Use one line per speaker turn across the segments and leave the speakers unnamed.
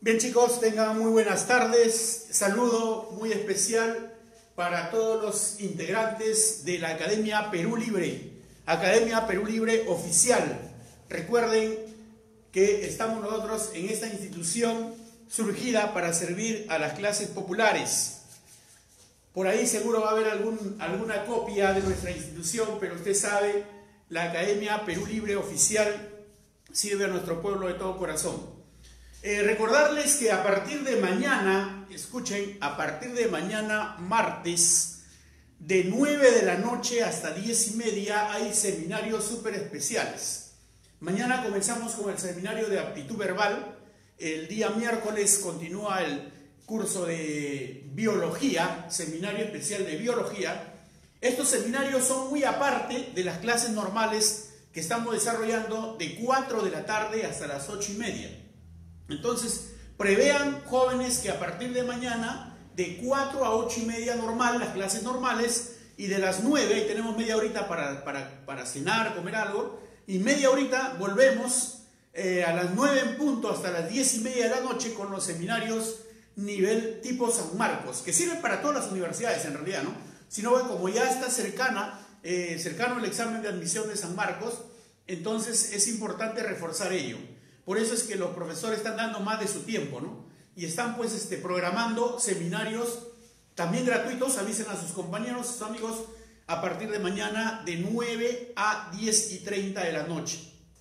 Bien chicos, tengan muy buenas tardes. Saludo muy especial para todos los integrantes de la Academia Perú Libre Oficial. Recuerden que estamos nosotros en esta institución surgida para servir a las clases populares. Por ahí seguro va a haber alguna copia de nuestra institución, pero usted sabe, la Academia Perú Libre Oficial sirve a nuestro pueblo de todo corazón. Recordarles que a partir de mañana, escuchen, a partir de mañana martes, de 9 de la noche hasta 10:30 hay seminarios súper especiales. Mañana comenzamos con el seminario de aptitud verbal. El día miércoles continúa el curso de biología, seminario especial de biología. Estos seminarios son muy aparte de las clases normales que estamos desarrollando de 4 de la tarde hasta las 8:30. Entonces, prevean, jóvenes, que a partir de mañana, de 4 a 8:30 normal, las clases normales, y de las 9, ahí tenemos media horita para cenar, comer algo, y media horita volvemos a las 9 en punto hasta las 10:30 de la noche con los seminarios nivel tipo San Marcos, que sirven para todas las universidades en realidad, ¿no? Sino que como ya está cercano el examen de admisión de San Marcos, entonces es importante reforzar ello. Por eso es que los profesores están dando más de su tiempo, ¿no? Y están pues programando seminarios también gratuitos. Avisen a sus compañeros, sus amigos, a partir de mañana de 9 a 10:30 de la noche.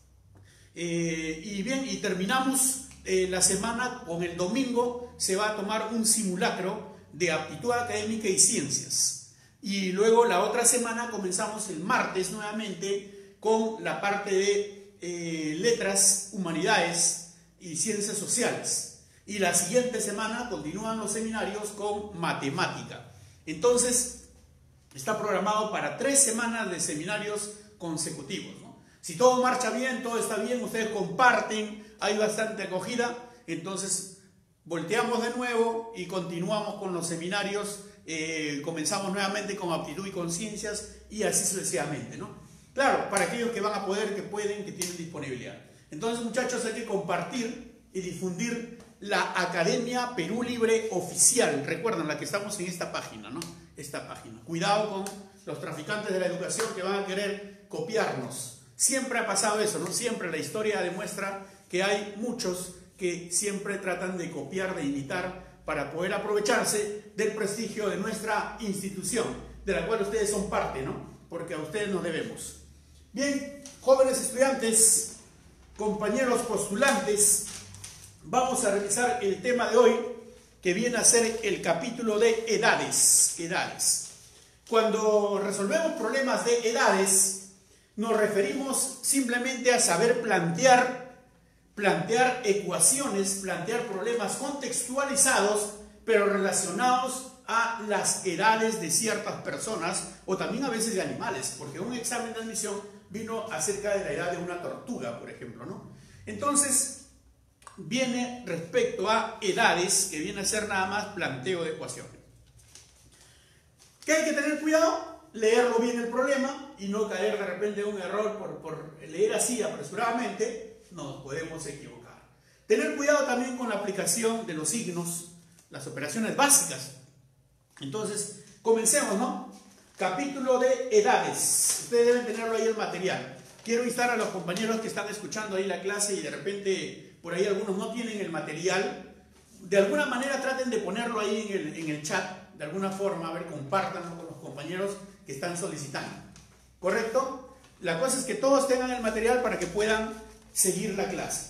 Y bien, y terminamos la semana con el domingo. Se va a tomar un simulacro de aptitud académica y ciencias. Y luego la otra semana comenzamos el martes nuevamente con la parte de letras, humanidades y ciencias sociales. Y la siguiente semana continúan los seminarios con matemática. Entonces, está programado para 3 semanas de seminarios consecutivos, ¿no? Si todo marcha bien, todo está bien, ustedes comparten, hay bastante acogida, entonces volteamos de nuevo y continuamos con los seminarios. Comenzamos nuevamente con aptitud y con ciencias y así sucesivamente, ¿no? Claro, para aquellos que van a poder, que pueden, que tienen disponibilidad. Entonces, muchachos, hay que compartir y difundir la Academia Perú Libre Oficial. Recuerden, la que estamos en esta página, ¿no? Esta página. Cuidado con los traficantes de la educación que van a querer copiarnos. Siempre ha pasado eso, ¿no? Siempre la historia demuestra que hay muchos que siempre tratan de copiar, de imitar, para poder aprovecharse del prestigio de nuestra institución, de la cual ustedes son parte, ¿no? Porque a ustedes nos debemos. Bien, jóvenes estudiantes, compañeros postulantes, vamos a revisar el tema de hoy, que viene a ser el capítulo de edades. Cuando resolvemos problemas de edades, nos referimos simplemente a saber plantear ecuaciones, plantear problemas contextualizados, pero relacionados a las edades de ciertas personas o también a veces de animales, porque un examen de admisión vino acerca de la edad de una tortuga, por ejemplo, ¿no? Entonces, viene respecto a edades, que viene a ser nada más planteo de ecuaciones. ¿Qué hay que tener cuidado? Leerlo bien el problema y no caer de repente en un error por leer así apresuradamente. Nos podemos equivocar. Tener cuidado también con la aplicación de los signos, las operaciones básicas. Entonces, comencemos, ¿no? Capítulo de edades. Ustedes deben tenerlo ahí el material. Quiero instar a los compañeros que están escuchando ahí la clase y de repente por ahí algunos no tienen el material. De alguna manera traten de ponerlo ahí en el chat, de alguna forma, a ver, compártanlo con los compañeros que están solicitando. ¿Correcto? La cosa es que todos tengan el material para que puedan seguir la clase.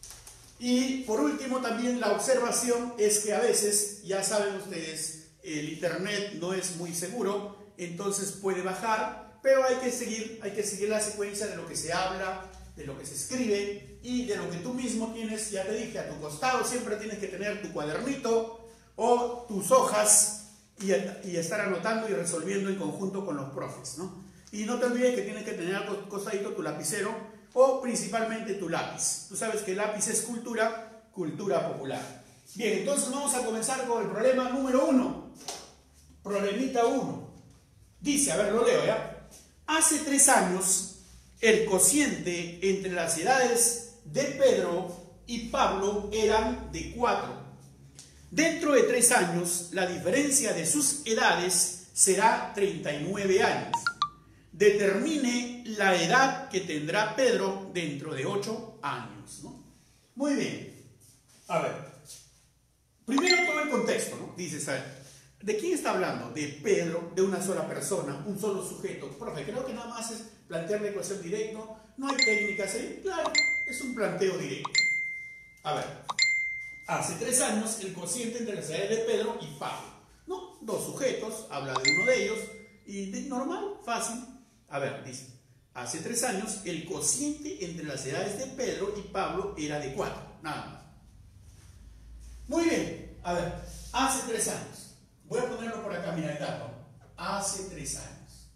Y por último también la observación es que a veces, ya saben ustedes, el internet no es muy seguro, entonces puede bajar, pero hay que seguir la secuencia de lo que se habla, de lo que se escribe y de lo que tú mismo tienes. Ya te dije, a tu costado siempre tienes que tener tu cuadernito o tus hojas y estar anotando y resolviendo en conjunto con los profes, ¿no? Y no te olvides que tienes que tener al costadito tu lapicero o principalmente tu lápiz. Tú sabes que el lápiz es cultura popular. Bien, entonces vamos a comenzar con el problema número 1. Problemita 1. Dice, a ver, lo leo ya. Hace 3 años, el cociente entre las edades de Pedro y Pablo eran de 4. Dentro de 3 años, la diferencia de sus edades será 39 años. Determine la edad que tendrá Pedro dentro de 8 años, ¿no? Muy bien. A ver. Primero todo el contexto, ¿no? Dices, a ver, ¿de quién está hablando? De Pedro, de una sola persona, un solo sujeto. Profe, creo que nada más es plantear la ecuación directo. No hay técnicas ahí. Claro, es un planteo directo. A ver. Hace 3 años, el cociente entre las edades de Pedro y Pablo. ¿No? 2 sujetos, habla de uno de ellos. Y de normal, fácil. A ver, dice, hace 3 años el cociente entre las edades de Pedro y Pablo era de 4, nada más. Muy bien, a ver, hace 3 años. Voy a ponerlo por acá, mira el dato. Hace 3 años.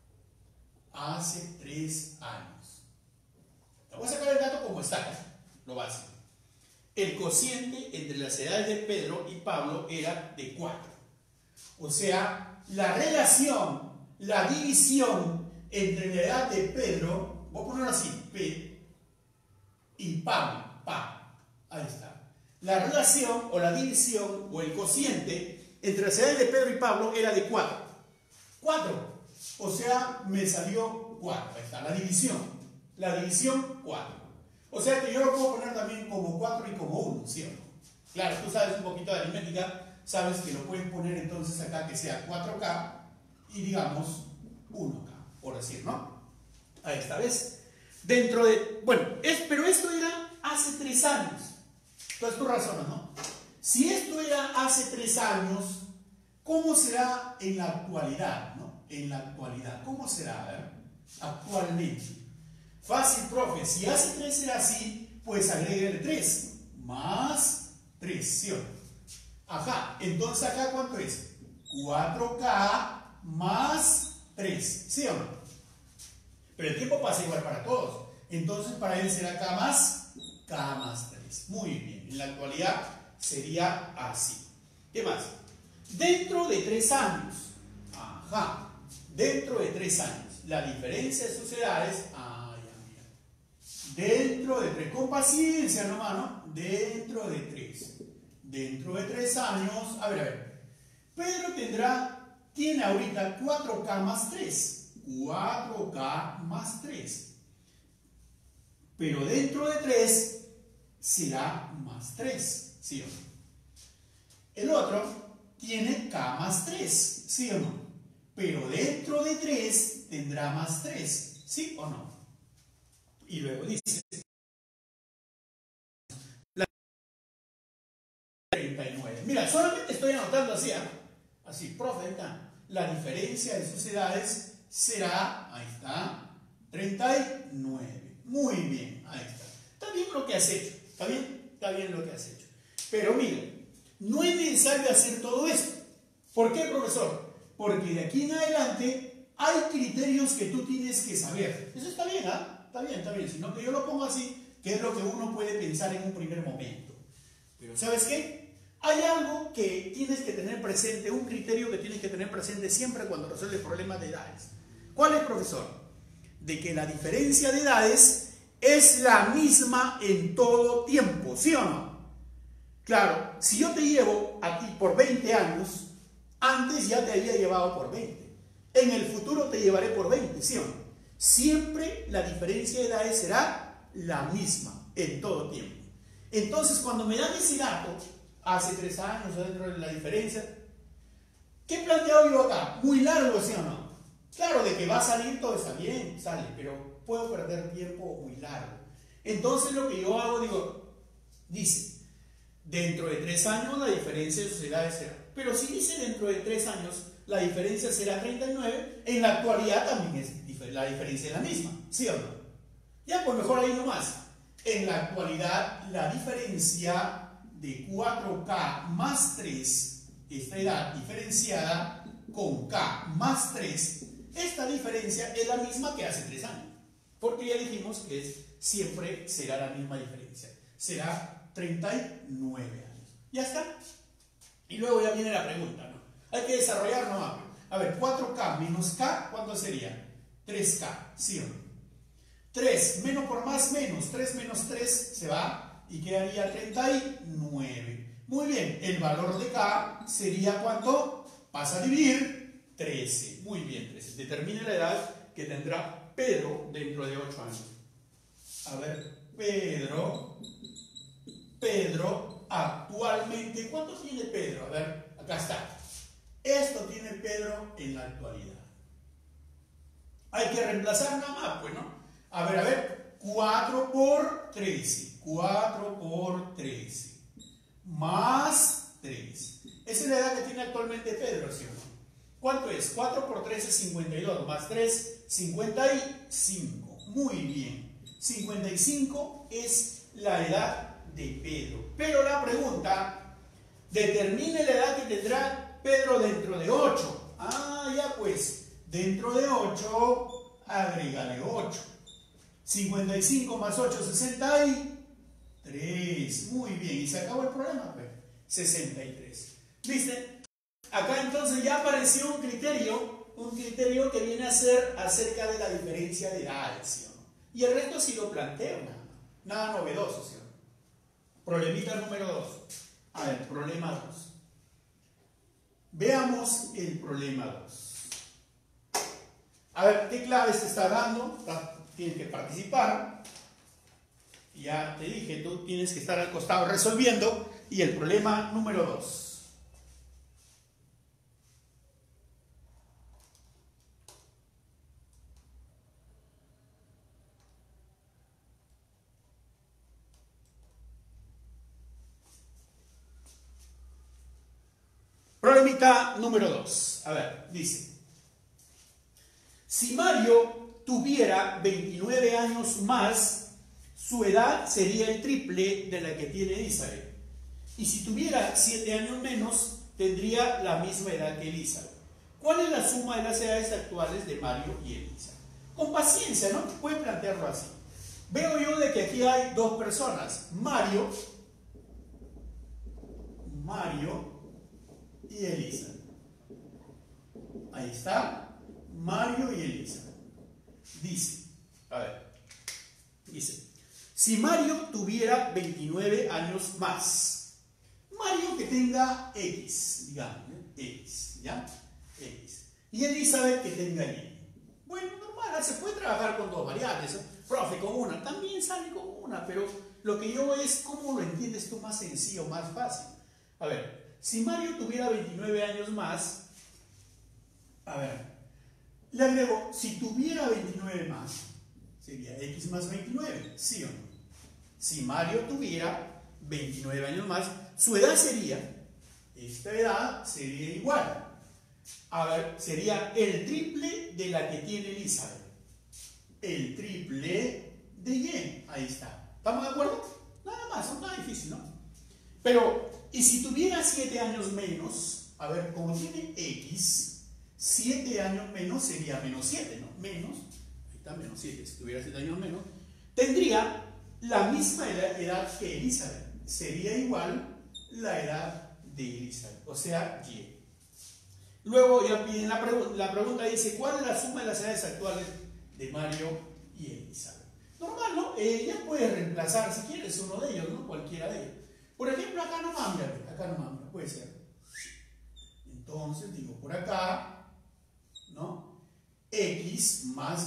Hace 3 años. Voy a sacar el dato como está, lo básico. El cociente entre las edades de Pedro y Pablo era de 4. O sea, la relación, la división entre la edad de Pedro, voy a ponerlo así, P, y Pablo, Pa, ahí está. La relación o la división o el cociente entre las edades de Pedro y Pablo era de 4. 4, o sea, me salió 4, ahí está, la división 4. O sea que yo lo puedo poner también como 4 y como 1, ¿sí o no? Claro, tú sabes un poquito de aritmética, sabes que lo pueden poner entonces acá que sea 4K y digamos 1K. Por decir, ¿no? Ahí está, ¿ves? Dentro de... Bueno, pero esto era hace 3 años. Entonces tú razonas, ¿no? Si esto era hace 3 años, ¿cómo será en la actualidad, ¿no? En la actualidad, ¿cómo será? A ver, actualmente. Fácil, profe. Si hace 3 era así, pues agréguele 3. Más 3, ¿sí o no? Ajá, entonces acá ¿cuánto es? 4K más 3, ¿sí o no? Pero el tiempo pasa igual para todos. Entonces para él será K más 3. Muy bien. En la actualidad sería así. ¿Qué más? Dentro de 3 años. Ajá. Dentro de 3 años. La diferencia de sus edades. Ah, ya, mira. Dentro de 3. Con paciencia nomás, ¿no? Dentro de 3. Dentro de 3 años. A ver. Pedro tiene ahorita 4K más 3. 4K más 3. Pero dentro de 3 será más 3. ¿Sí o no? El otro tiene K más 3. ¿Sí o no? Pero dentro de 3 tendrá más 3. ¿Sí o no? Y luego dice la 39. Mira, solamente estoy anotando así, así, profe, está. La diferencia de sus edades será, ahí está, 39. Muy bien, ahí está. Está bien lo que has hecho, ¿está bien? Está bien lo que has hecho. Pero mira, no es necesario hacer todo esto. ¿Por qué, profesor? Porque de aquí en adelante hay criterios que tú tienes que saber. Eso está bien, ¿ah? Está bien. Sino que yo lo pongo así, que es lo que uno puede pensar en un primer momento. Pero ¿sabes qué? Hay algo que tienes que tener presente, un criterio que tienes que tener presente siempre cuando resuelves problemas de edades. ¿Cuál es, profesor? De que la diferencia de edades es la misma en todo tiempo, ¿sí o no? Claro, si yo te llevo a ti por 20 años, antes ya te había llevado por 20. En el futuro te llevaré por 20, ¿sí o no? Siempre la diferencia de edades será la misma en todo tiempo. Entonces, cuando me dan ese dato, hace 3 años, dentro de la diferencia, ¿qué he planteado yo acá? Muy largo, ¿sí o no? Claro, de que va a salir todo está bien, sale, pero puedo perder tiempo muy largo. Entonces lo que yo hago, dice, dentro de 3 años la diferencia de sus edades será. Pero si dice dentro de 3 años la diferencia será 39, en la actualidad también la diferencia es la misma, ¿sí o no? Ya, pues mejor ahí nomás. En la actualidad la diferencia de 4K más 3, esta edad diferenciada con K más 3, esta diferencia es la misma que hace 3 años. Porque ya dijimos que siempre será la misma diferencia. Será 39 años. ¿Ya está? Y luego ya viene la pregunta, ¿no? Hay que desarrollar, ¿no? A ver, 4K menos K, ¿cuánto sería? 3K, ¿sí o no? 3 menos por más menos, 3 menos 3 se va y quedaría 39. Muy bien, el valor de K sería ¿cuánto? Pasa a dividir 13. Muy bien, 13. Determine la edad que tendrá Pedro dentro de 8 años. A ver, Pedro, actualmente, ¿cuánto tiene Pedro? A ver, acá está. Esto tiene Pedro en la actualidad. Hay que reemplazar nada más, pues, ¿no? A ver, 4 por 13. 4 por 13. Más 3. Esa es la edad que tiene actualmente Pedro, ¿sí o no? ¿Cuánto es? 4 por 13 es 52. Más 3, 55. Muy bien. 55 es la edad de Pedro. Pero la pregunta, determine la edad que tendrá Pedro dentro de 8. Ah, ya pues, dentro de 8, agrégale 8. 55 más 8, 63. Muy bien, y se acabó el problema, pues. 63. ¿Viste? Acá entonces ya apareció un criterio que viene a ser acerca de la diferencia de edades, ¿sí o no? Y el resto sí lo planteo, nada novedoso, ¿sí o no? Problemita número 2. A ver, problema 2. Veamos el problema 2. A ver, ¿qué claves te está dando? Tienes que participar. Ya te dije, tú tienes que estar al costado resolviendo. Y el problema número 2. Problemita número 2. A ver, dice. Si Mario tuviera 29 años más, su edad sería el triple de la que tiene Elizabeth. Y si tuviera 7 años menos, tendría la misma edad que Elizabeth. ¿Cuál es la suma de las edades actuales de Mario y Elizabeth? Con paciencia, ¿no? Puedes plantearlo así. Veo yo de que aquí hay dos personas, Mario y Elizabeth. Ahí está, Mario y Elizabeth. Dice, si Mario tuviera 29 años más, Mario que tenga X, digamos, X, ¿ya? X. Y Elizabeth que tenga Y. Bueno, normal, se puede trabajar con dos variables, ¿no? Profe, con una, también sale con una, pero lo que yo es cómo lo entiendes tú más sencillo, más fácil. A ver, si Mario tuviera 29 años más, a ver, le agrego, si tuviera 29 más, sería X más 29, ¿sí o no? Si Mario tuviera 29 años más, su edad sería, esta edad sería igual. A ver, sería el triple de la que tiene Elizabeth. El triple de Y. Ahí está. ¿Estamos de acuerdo? Nada más, no es nada difícil, ¿no? Pero, y si tuviera 7 años menos, a ver, como tiene X, 7 años menos sería menos 7, ¿no? Menos, ahí está, menos 7. Si tuviera 7 años menos, tendría la misma edad que Elizabeth. Sería igual la edad de Elizabeth, o sea, Y. Luego ya piden la pregunta dice, ¿cuál es la suma de las edades actuales de Mario y Elizabeth? Normal, ¿no? Ya puedes reemplazar, si quieres, uno de ellos, ¿no? Cualquiera de ellos. Por ejemplo, acá nomás, mira, puede ser. Entonces, digo, por acá, ¿no? X más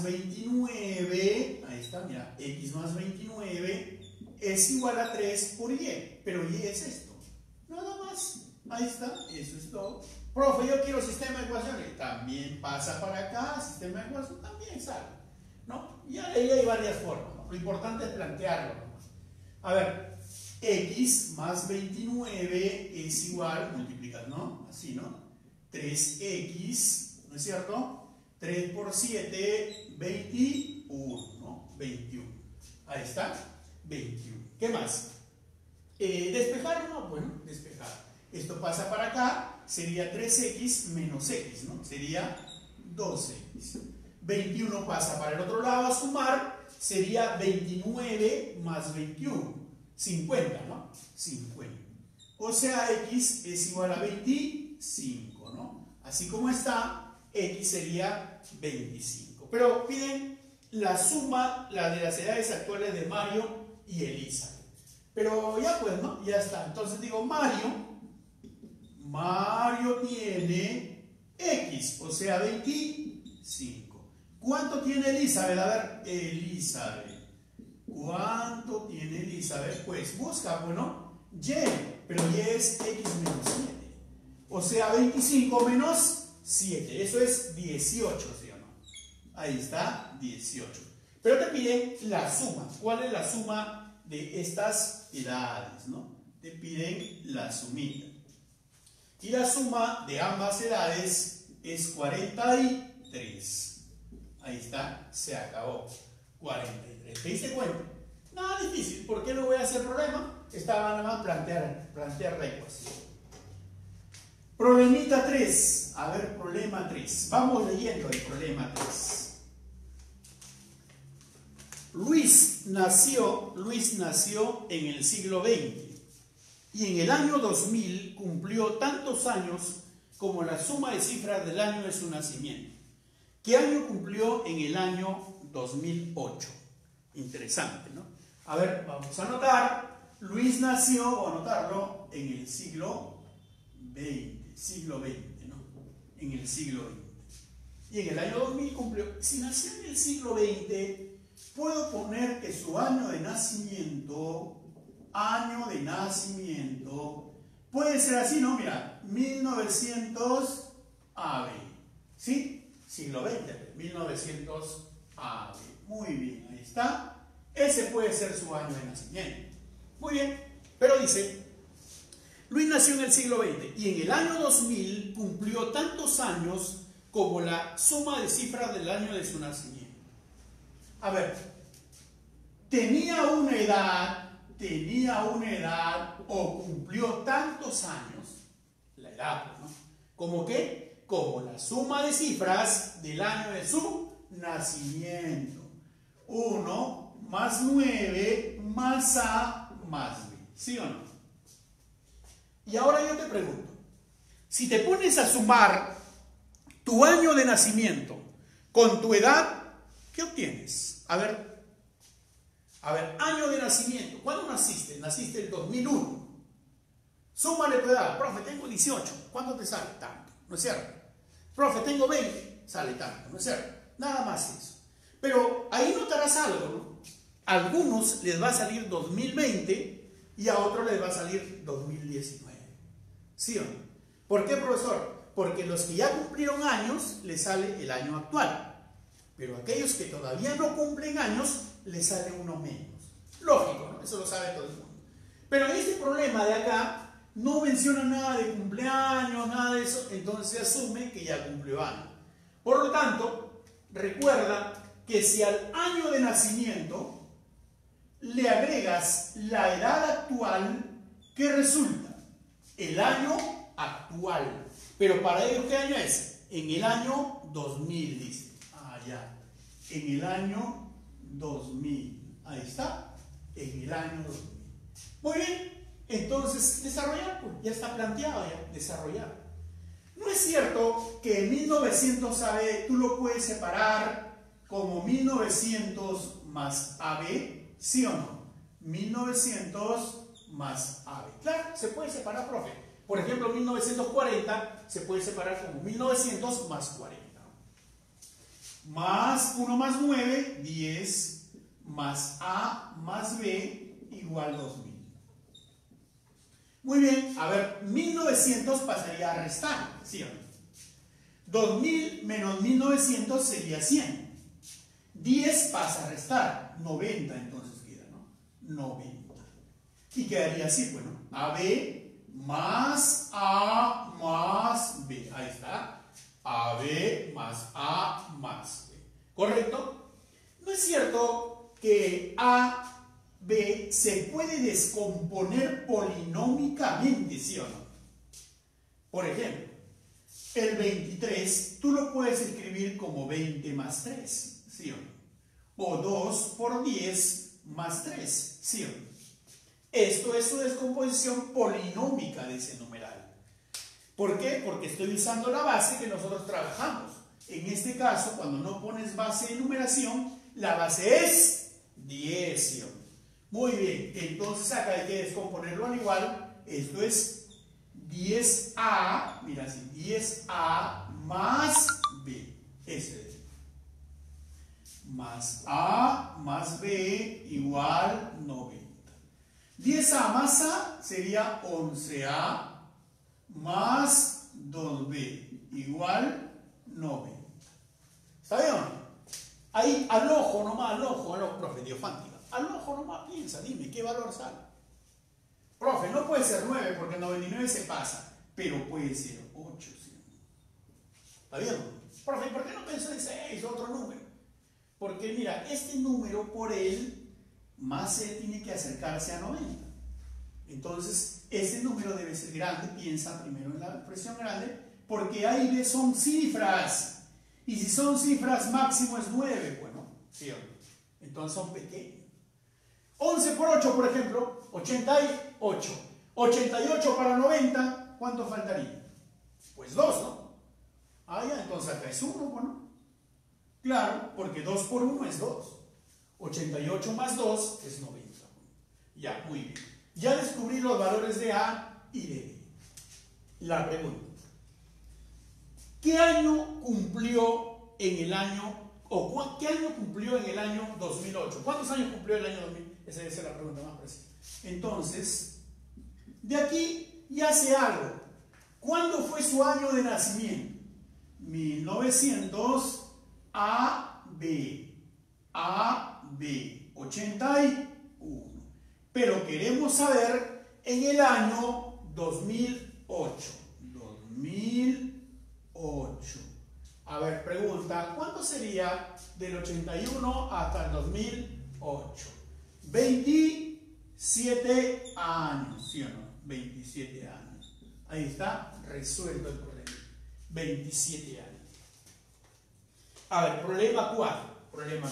29, ahí está, mira, X más 29 es igual a 3 por Y, pero Y es esto. Nada más, ahí está, eso es todo. Profe, yo quiero sistema de ecuaciones. También pasa para acá, sistema de ecuaciones también sale, ¿no? Y ahí hay varias formas, ¿no? Lo importante es plantearlo, ¿no? A ver, X más 29 es igual, multiplicas, ¿no? Así, ¿no? 3X, ¿no es cierto? 3 por 7, 21, ¿no? 21. Ahí está, 21. ¿Qué más? Despejar, ¿no? Bueno, despejar. Esto pasa para acá. Sería 3x menos x, ¿no? Sería 2x. 21 pasa para el otro lado a sumar, sería 29 más 21. 50, ¿no? 50. O sea, x es igual a 25, ¿no? Así como está, x sería 25. Pero piden la suma, la de las edades actuales de Mario y Elizabeth. Pero ya pues, ¿no? Ya está. Entonces digo, Mario tiene X, o sea, 25. ¿Cuánto tiene Elizabeth? A ver, Elizabeth. ¿Cuánto tiene Elizabeth? Pues busca, bueno, Y, pero Y es X menos 7. O sea, 25 menos 7. Eso es 18, ¿sí o no? Ahí está, 18. Pero te piden la suma. ¿Cuál es la suma de estas edades, no? Te piden la sumita. Y la suma de ambas edades es 43. Ahí está, se acabó. 43. ¿Te diste cuenta? Nada difícil. ¿Por qué no voy a hacer problema? Estaba nada más plantear la ecuación. Problemita 3. A ver, problema 3. Vamos leyendo el problema 3. Luis nació en el siglo XX y en el año 2000 cumplió tantos años como la suma de cifras del año de su nacimiento. ¿Qué año cumplió en el año 2008? Interesante, ¿no? A ver, vamos a anotar. Luis nació, o anotarlo, en el siglo XX, ¿no? En el siglo XX. Y en el año 2000 cumplió. Si nació en el siglo XX, puedo poner que su año de nacimiento, puede ser así, ¿no? Mira, 1900 AB, ¿sí? Siglo XX, 1900 AB. Muy bien, ahí está. Ese puede ser su año de nacimiento. Muy bien, pero dice, Luis nació en el siglo XX y en el año 2000 cumplió tantos años como la suma de cifras del año de su nacimiento. A ver, tenía una edad o cumplió tantos años, la edad, ¿no? ¿Cómo qué? Como la suma de cifras del año de su nacimiento. 1 más 9 más A más B. ¿Sí o no? Y ahora yo te pregunto, si te pones a sumar tu año de nacimiento con tu edad, ¿qué obtienes? A ver, año de nacimiento. ¿Cuándo naciste? Naciste el 2001. Súmale tu edad. Profe, tengo 18. ¿Cuánto te sale? Tanto. ¿No es cierto? Profe, tengo 20. Sale tanto. ¿No es cierto? Nada más eso. Pero ahí notarás algo, ¿no? A algunos les va a salir 2020 y a otros les va a salir 2019. ¿Sí o no? ¿Por qué, profesor? Porque los que ya cumplieron años les sale el año actual. Pero aquellos que todavía no cumplen años, les sale uno menos. Lógico, ¿no? Eso lo sabe todo el mundo. Pero en este problema de acá, no menciona nada de cumpleaños, nada de eso, entonces se asume que ya cumplió años. Por lo tanto, recuerda que si al año de nacimiento le agregas la edad actual, ¿qué resulta? El año actual. Pero para ello, ¿qué año es? En el año 2000, dice. Ya, en el año 2000. Ahí está, en el año 2000. Muy bien, entonces desarrollar, pues ya está planteado, ya, desarrollar. No es cierto que 1900 AB tú lo puedes separar como 1900 más AB, ¿sí o no? 1900 más AB. Claro, se puede separar, profe. Por ejemplo, 1940 se puede separar como 1900 más 40. Más 1 más 9, 10, más A más B igual 2000. Muy bien, a ver, 1900 pasaría a restar, ¿sí o no? 2000 menos 1900 sería 100. 10 pasa a restar, 90 entonces queda, ¿no? 90. Y quedaría así, bueno, AB más A más B, ahí está. AB más A más B. ¿Correcto? ¿No es cierto que A, B se puede descomponer polinómicamente, sí o no? Por ejemplo, el 23 tú lo puedes escribir como 20 más 3, ¿sí o no? O 2 por 10 más 3, ¿sí o no? Esto es su descomposición polinómica de ese numeral. ¿Por qué? Porque estoy usando la base que nosotros trabajamos. En este caso, cuando no pones base de numeración, la base es 10. Muy bien, entonces acá hay que descomponerlo al igual. Esto es 10A, mira así, 10A más B. Este es. Más A más B igual 90. 10A más A sería 11A más 2B igual 90. ¿Está bien o no? Ahí al ojo nomás, al ojo, profe, diofántica. Al ojo nomás piensa, dime, ¿qué valor sale? Profe, no puede ser 9 porque 99 se pasa, pero puede ser 8. ¿Sí? ¿Está bien? Profe, ¿por qué no pensó en 6, otro número? Porque mira, este número por él, más él tiene que acercarse a 90. Entonces, este número debe ser grande, piensa primero en la expresión grande, porque A y B son cifras. Y si son cifras, máximo es 9. Bueno, ¿sí o no? Entonces son pequeños. 11 por 8, por ejemplo, 88. 88 para 90, ¿cuánto faltaría? Pues 2, ¿no? Ah, ya, entonces acá es 1, bueno. Claro, porque 2 por 1 es 2. 88 más 2 es 90. Ya, muy bien. Ya descubrí los valores de A y de B. La pregunta. ¿Qué año cumplió en el año, qué año cumplió en el año 2008? ¿Cuántos años cumplió en el año 2000? Esa es la pregunta más precisa. Entonces, de aquí ya sé algo. ¿Cuándo fue su año de nacimiento? 1900 AB. 81. Pero queremos saber en el año 2008. 2008. A ver, pregunta, ¿cuánto sería del 81 hasta el 2008? 27 años, ¿sí o no? 27 años. Ahí está, resuelto el problema. 27 años. A ver, problema 4. Problema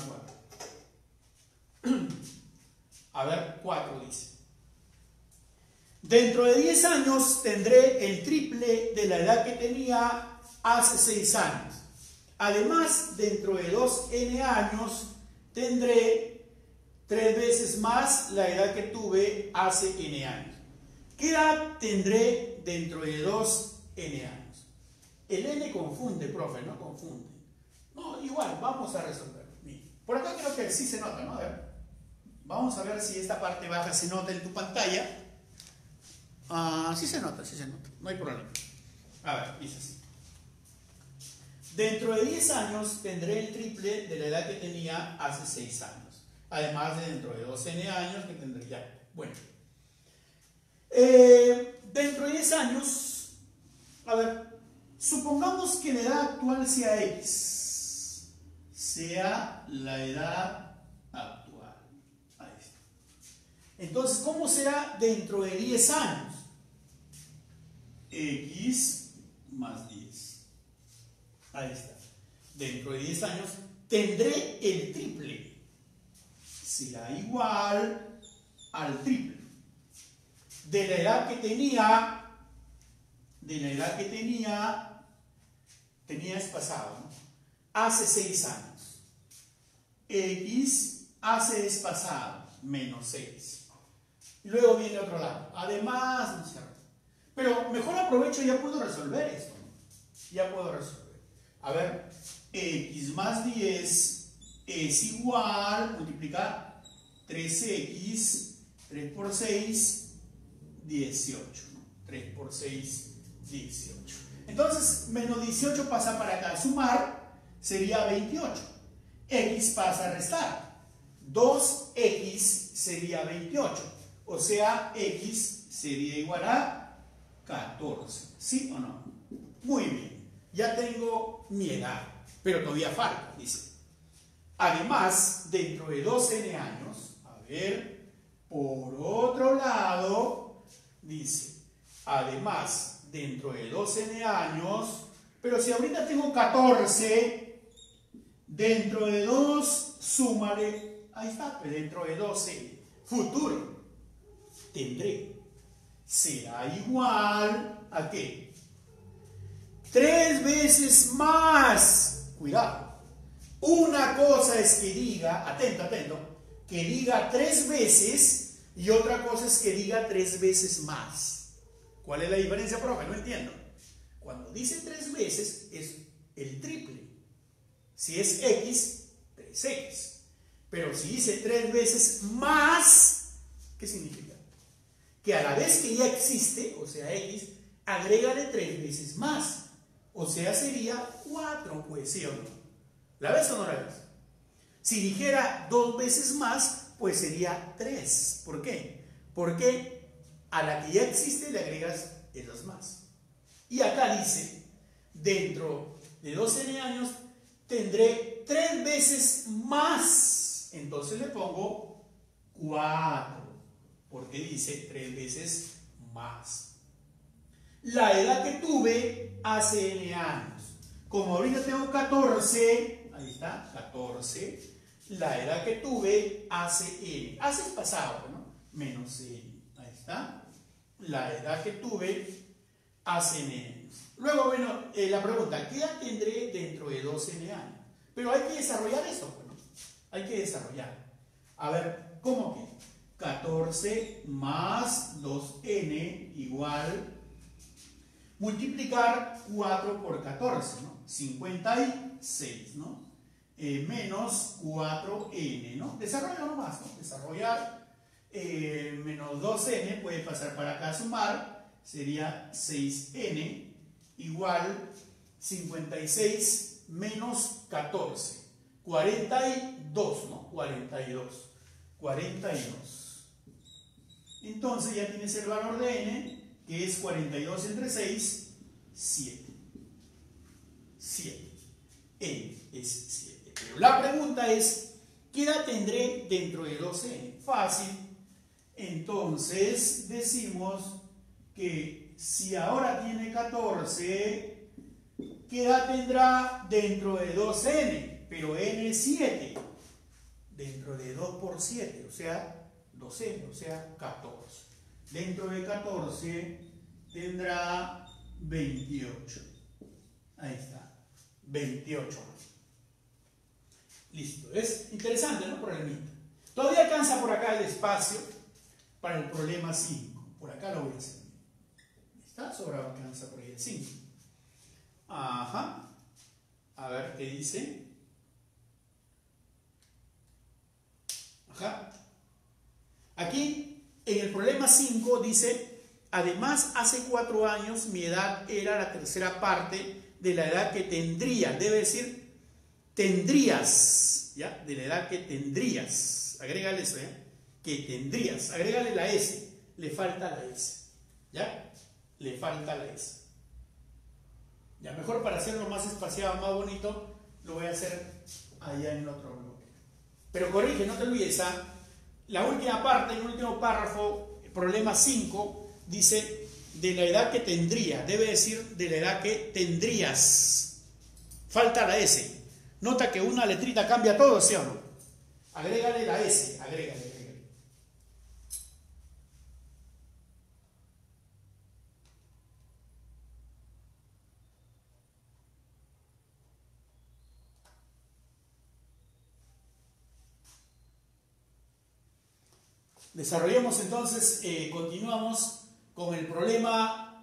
4. A ver, 4 dice. Dentro de 10 años tendré el triple de la edad que tenía hace 6 años. Además, dentro de 2n años tendré 3 veces más la edad que tuve hace n años. ¿Qué edad tendré dentro de 2n años? El n confunde, profe, no confunde. No, igual, vamos a resolverlo. Por acá creo que sí se nota, ¿no? A ver. Vamos a ver si esta parte baja se nota en tu pantalla. Sí se nota, no hay problema. A ver, dice así. Dentro de 10 años tendré el triple de la edad que tenía hace 6 años. Además de dentro de 2n años que tendría. Bueno. Dentro de 10 años, a ver, supongamos que la edad actual sea X. Sea la edad actual. Ahí está. Entonces, ¿cómo será dentro de 10 años? X más 10. Ahí está. Dentro de 10 años tendré el triple. Será igual al triple. De la edad que tenía, es pasado, ¿no? Hace 6 años. X hace es pasado, menos 6. Y luego viene otro lado. Además, ¿no es cierto? Pero mejor aprovecho, ya puedo resolver esto, ¿no? Ya puedo resolver. A ver, X más 10 es igual, multiplicar 3x, 3 por 6, 18. ¿No? 3 por 6, 18. Entonces, menos 18 pasa para acá. Sumar sería 28. X pasa a restar. 2x sería 28. O sea, x sería igual a 14. ¿Sí o no? Muy bien. Ya tengo mi edad. Pero todavía falta, dice. Además, dentro de 2n años, a ver, por otro lado, dice, además, dentro de 2n años, pero si ahorita tengo 14, dentro de 2, súmale, ahí está, dentro de 12, futuro, tendré, será igual a ¿qué? 3 veces más, cuidado. Una cosa es que diga, atento, que diga 3 veces y otra cosa es que diga 3 veces más. ¿Cuál es la diferencia, profe? No entiendo. Cuando dice 3 veces es el triple. Si es X, 3X. Pero si dice 3 veces más, ¿qué significa? Que a la vez que ya existe, o sea X, agrégale 3 veces más. O sea, sería 4, pues, ¿sí o no? ¿La ves o no la ves? Si dijera 2 veces más, pues sería 3. ¿Por qué? Porque a la que ya existe le agregas esas más. Y acá dice, dentro de 2n años tendré 3 veces más. Entonces le pongo 4, porque dice 3 veces más. La edad que tuve hace n años. Como ahorita tengo 14, ahí está, 14. La edad que tuve hace n. Hace es pasado, ¿no? Menos n. Ahí está. La edad que tuve hace n años. Luego, bueno, la pregunta, ¿qué edad tendré dentro de 2n años? Pero hay que desarrollar esto, ¿no? Hay que desarrollar. A ver, ¿cómo que? 14 más 2n igual multiplicar 4 por 14, ¿no? 56, ¿no? Menos 4n, ¿no? Desarrollo nomás, ¿no? Desarrollar menos 2n puede pasar para acá a sumar, sería 6n igual 56 menos 14, 42, ¿no? 42. Entonces ya tienes el valor de n, que es 42 entre 6, 7. 7. N es 7. Pero la pregunta es, ¿qué edad tendré dentro de 12n? Fácil. Entonces decimos que si ahora tiene 14, ¿qué edad tendrá dentro de 2n? Pero n es 7. Dentro de 2 por 7, o sea, 2n, o sea, 14. Dentro de 14 tendrá 28. Ahí está, 28. Listo, es interesante, ¿no? Problemita. Todavía alcanza por acá el espacio para el problema 5. Por acá lo voy a hacer. ¿Está? Sobrado alcanza por ahí el 5. Ajá. A ver qué dice. Ajá. Aquí, en el problema 5 dice, además, hace 4 años mi edad era la tercera parte de la edad que tendría. Debe decir, tendrías, ¿ya? De la edad que tendrías. Agrégale eso, ¿ya? Que tendrías. Agrégale la S. Le falta la S. ¿Ya? Le falta la S. Ya, mejor para hacerlo más espaciado, más bonito, lo voy a hacer allá en el otro bloque. Pero corrige, no te olvides, ¿ah? La última parte, el último párrafo, problema 5, dice de la edad que tendría. Debe decir de la edad que tendrías. Falta la S. Nota que una letrita cambia todo, ¿sí o no? Agrégale la S, agrégale. Desarrollemos entonces, continuamos con el problema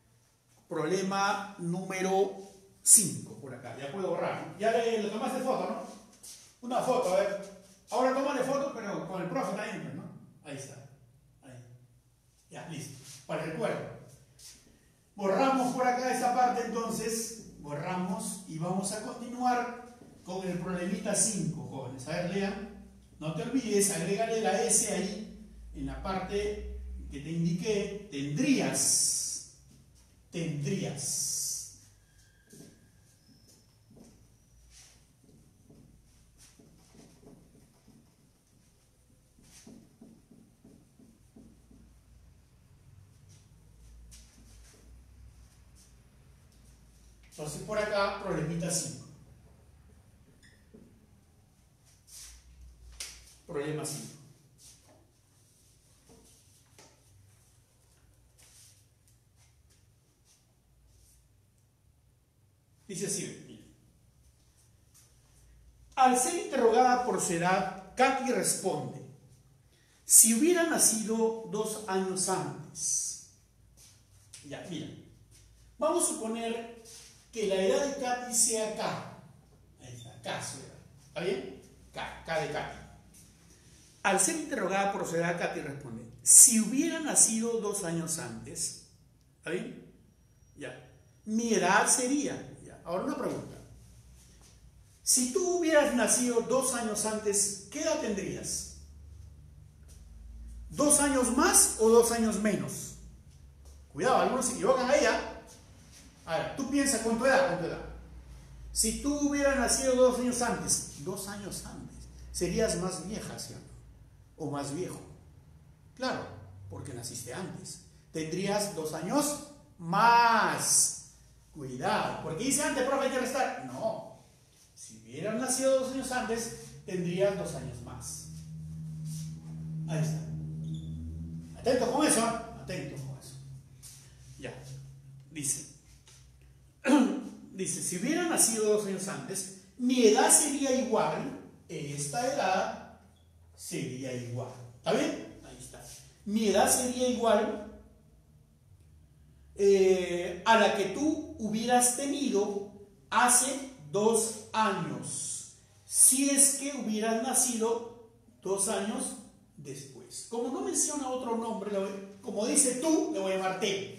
número 5 por acá. Ya puedo borrar, ¿no? Ya le tomaste foto, ¿no? Una foto, a ver. Ahora tómale foto, pero con el profe también, ¿no? Ahí está. Ahí. Ya, listo. Para el recuerdo. Borramos por acá esa parte entonces. Borramos y vamos a continuar con el problemita 5, jóvenes. A ver, lean. No te olvides, agrégale la S ahí. En la parte que te indiqué, tendrías. Entonces por acá, problemita 5. Problema 5. Dice así, mira. Al ser interrogada por su edad, Katy responde, si hubiera nacido 2 años antes. Ya, mira. Vamos a suponer que la edad de Katy sea K. Ahí está, K su edad. ¿Está bien? K de Katy. Al ser interrogada por su edad, Katy responde, si hubiera nacido 2 años antes, ¿está bien? Ya. Mi edad sería, ya. Ahora una pregunta. Si tú hubieras nacido 2 años antes, ¿qué edad tendrías? ¿2 años más o 2 años menos? Cuidado, algunos se equivocan ahí, ¿ah? A ver, tú piensas con tu edad, Si tú hubieras nacido 2 años antes, 2 años antes, serías más vieja, ¿sí o no? O más viejo. Claro, porque naciste antes. Tendrías 2 años más. Cuidado, porque dice antes, profe, hay que restar. No. Si hubieras nacido 2 años antes, tendrías 2 años más. Ahí está. Atento con eso, ¿eh? Atento con eso. Ya. Dice, si hubiera nacido 2 años antes, mi edad sería igual, esta edad sería igual. ¿Está bien? Ahí está. Mi edad sería igual a la que tú hubieras tenido hace 2 años, si es que hubieras nacido 2 años después. Como no menciona otro nombre, como dice tú, le voy a llamar T.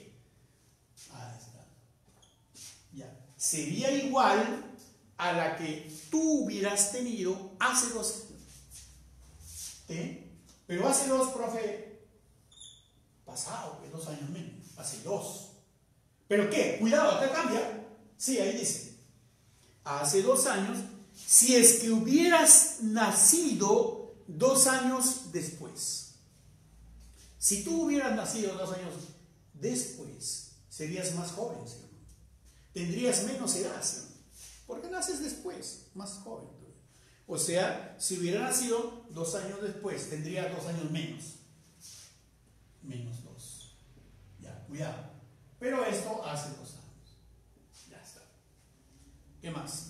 Sería igual a la que tú hubieras tenido hace 2 años. ¿Sí? Pero hace 2, profe, pasado, que 2 años menos, hace 2. ¿Pero qué? Cuidado, acá cambia. Sí, ahí dice, hace 2 años, si es que hubieras nacido 2 años después. Si tú hubieras nacido 2 años después, serías más joven, ¿sí? Tendrías menos edad, ¿sí? Porque naces después, más joven. O sea, si hubiera nacido 2 años después, tendría 2 años menos. Menos 2. Ya, cuidado. Pero esto hace 2 años. Ya está. ¿Qué más?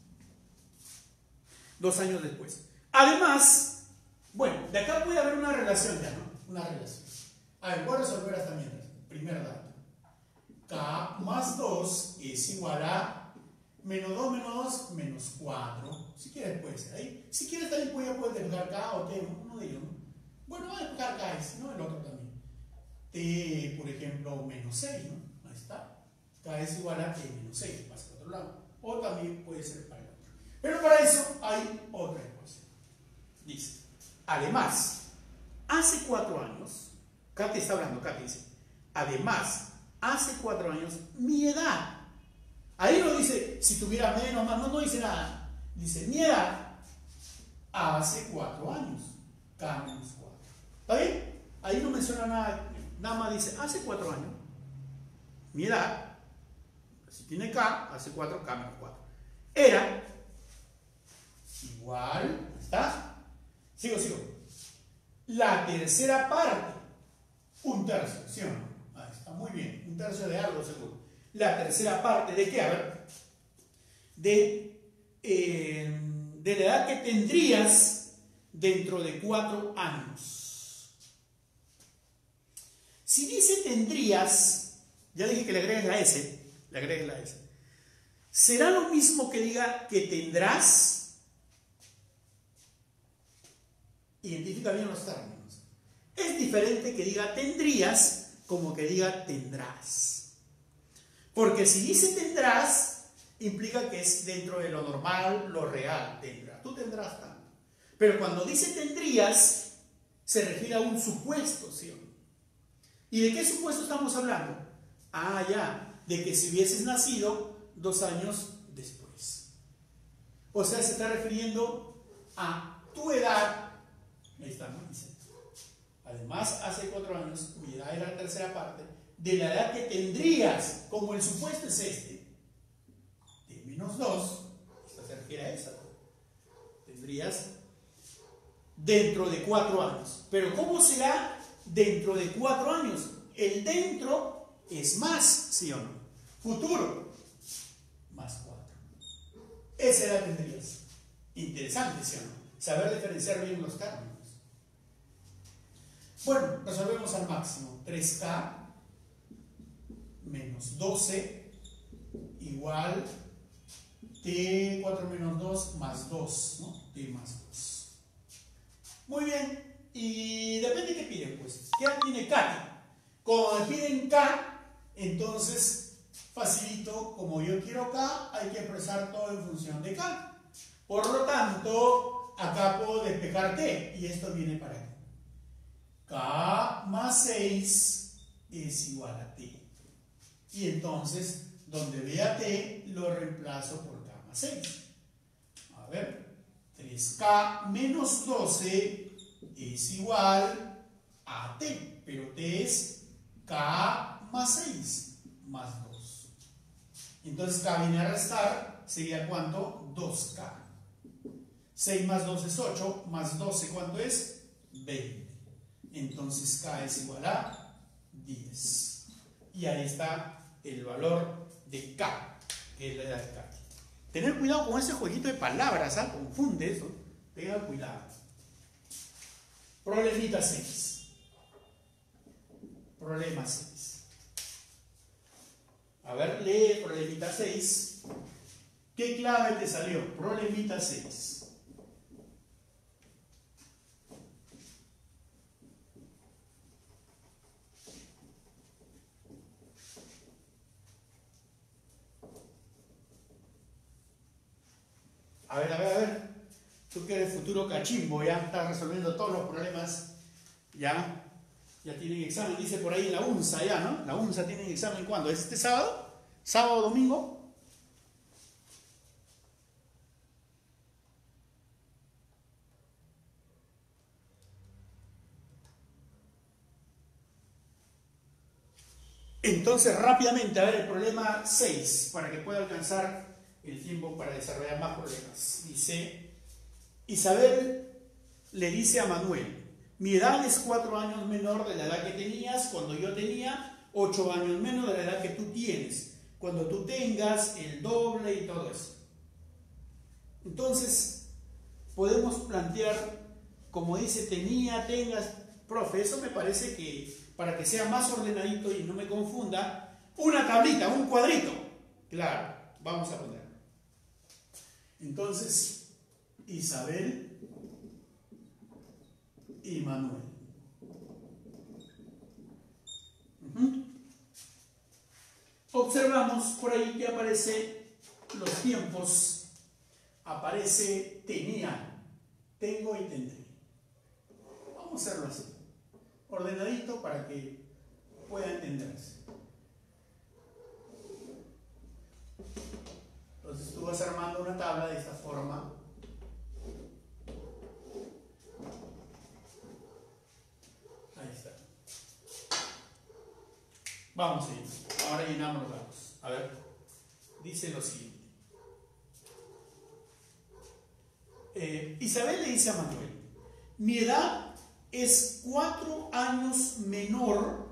2 años después. Además, bueno, de acá puede haber una relación ya, ¿no? Una relación. A ver, voy a resolver esta mierda. Primer dato. K más 2 es igual a menos 2 menos 2 menos 4. Si quieres puede ser ahí. Si quieres también puedes despejar K o T, uno de ellos, ¿no? Bueno, voy a despejar K, ¿no? El otro también. T, por ejemplo, menos 6, ¿no? Ahí está. K es igual a T menos 6, pasa al otro lado. O también puede ser para el otro. Pero para eso hay otra ecuación. Dice, además, hace 4 años, K te está hablando, K te dice, además, hace 4 años, mi edad. Ahí no dice si tuviera menos, más, no dice nada. Dice mi edad hace 4 años. K menos 4. ¿Está bien? Ahí no menciona nada. Nada más dice hace 4 años. Mi edad, si tiene K, hace 4, K menos 4. Era igual. ¿Está? Sigo. La tercera parte. 1/3, ¿sí o no? Muy bien, 1/3 de algo seguro. La tercera parte de qué, a ver, de la edad que tendrías dentro de 4 años. Si dice tendrías, ya dije que le agregues la S, ¿será lo mismo que diga que tendrás? Identifica bien los términos. Es diferente que diga tendrías como que diga tendrás. Porque si dice tendrás, implica que es dentro de lo normal, lo real, tendrás. Tú tendrás tanto. Pero cuando dice tendrías, se refiere a un supuesto, ¿sí o no? ¿Y de qué supuesto estamos hablando? Ah, ya, de que si hubieses nacido 2 años después. O sea, se está refiriendo a tu edad. Ahí está, ¿no? Dice. Además, hace 4 años, mi edad era la tercera parte de la edad que tendrías, como el supuesto es este, de menos 2, esta se refiere a esa, tendrías dentro de 4 años. Pero ¿cómo será dentro de 4 años? El dentro es más, ¿sí o no? Futuro, más 4. Esa edad tendrías. Interesante, ¿sí o no? saber diferenciar bien los términos. Bueno, resolvemos al máximo. 3k menos 12 igual t 4 menos 2 más 2, ¿no? T más 2. Muy bien. Y depende de qué piden, pues. ¿Qué tiene K? Como me piden K, entonces facilito, como yo quiero K, hay que expresar todo en función de K. Por lo tanto, acá puedo despejar T, y esto viene para aquí. K más 6 es igual a T. Y entonces, donde vea T, lo reemplazo por K más 6. A ver, 3K menos 12 es igual a T, pero T es K más 6 más 2. Entonces K viene a restar, sería ¿cuánto? 2K. 6 más 2 es 8, más 12, ¿cuánto es? 20. Entonces K es igual a 10. Y ahí está el valor de K, que es la edad de K. Tener cuidado con ese jueguito de palabras, ¿ah? Confunde eso. Tenga cuidado. Problemita 6. Problema 6. A ver, lee problemita 6. ¿Qué clave te salió? Problemita 6. A ver, a ver, a ver. Tú que eres futuro cachimbo, ya estás resolviendo todos los problemas. Ya tienen examen, dice por ahí la UNSA ya, ¿no? La UNSA tiene examen ¿cuándo? ¿Este sábado? ¿Sábado o domingo? Entonces, rápidamente, a ver el problema 6, para que pueda alcanzar el tiempo para desarrollar más problemas. Dice, Isabel le dice a Manuel, mi edad es 4 años menor de la edad que tenías cuando yo tenía 8 años menos de la edad que tú tienes, cuando tú tengas el doble y todo eso. Entonces, podemos plantear, como dice, tengas, profe, eso me parece que, para que sea más ordenadito y no me confunda, una tablita, un cuadrito. Claro, vamos a poner. Entonces, Isabel y Manuel. Observamos por ahí que aparece los tiempos, aparece tenía, tengo y tendré. Vamos a hacerlo así, ordenadito para que pueda entenderse. Entonces tú vas armando una tabla de esta forma. Ahí está. Vamos a ir. Ahora llenamos los datos. A ver, dice lo siguiente. Isabel le dice a Manuel, mi edad es 4 años menor,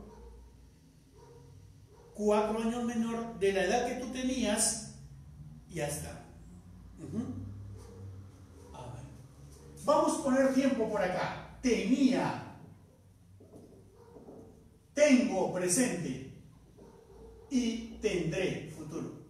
4 años menor de la edad que tú tenías, y ya está. A ver. Vamos a poner tiempo por acá. Tenía, tengo presente y tendré futuro.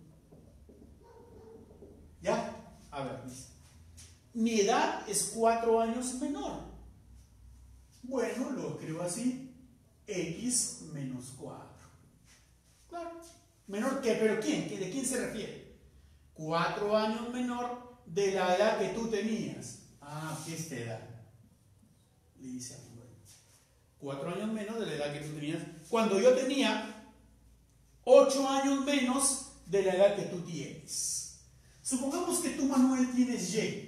¿Ya? A ver, dice. Mi edad es 4 años menor. Bueno, lo escribo así. X menos 4. Claro. ¿Menor qué? ¿Pero quién? ¿De quién se refiere? 4 años menor de la edad que tú tenías. Ah, ¿qué es esta edad? Le dice a Manuel. 4 años menos de la edad que tú tenías. Cuando yo tenía 8 años menos de la edad que tú tienes. Supongamos que tú, Manuel, tienes Y.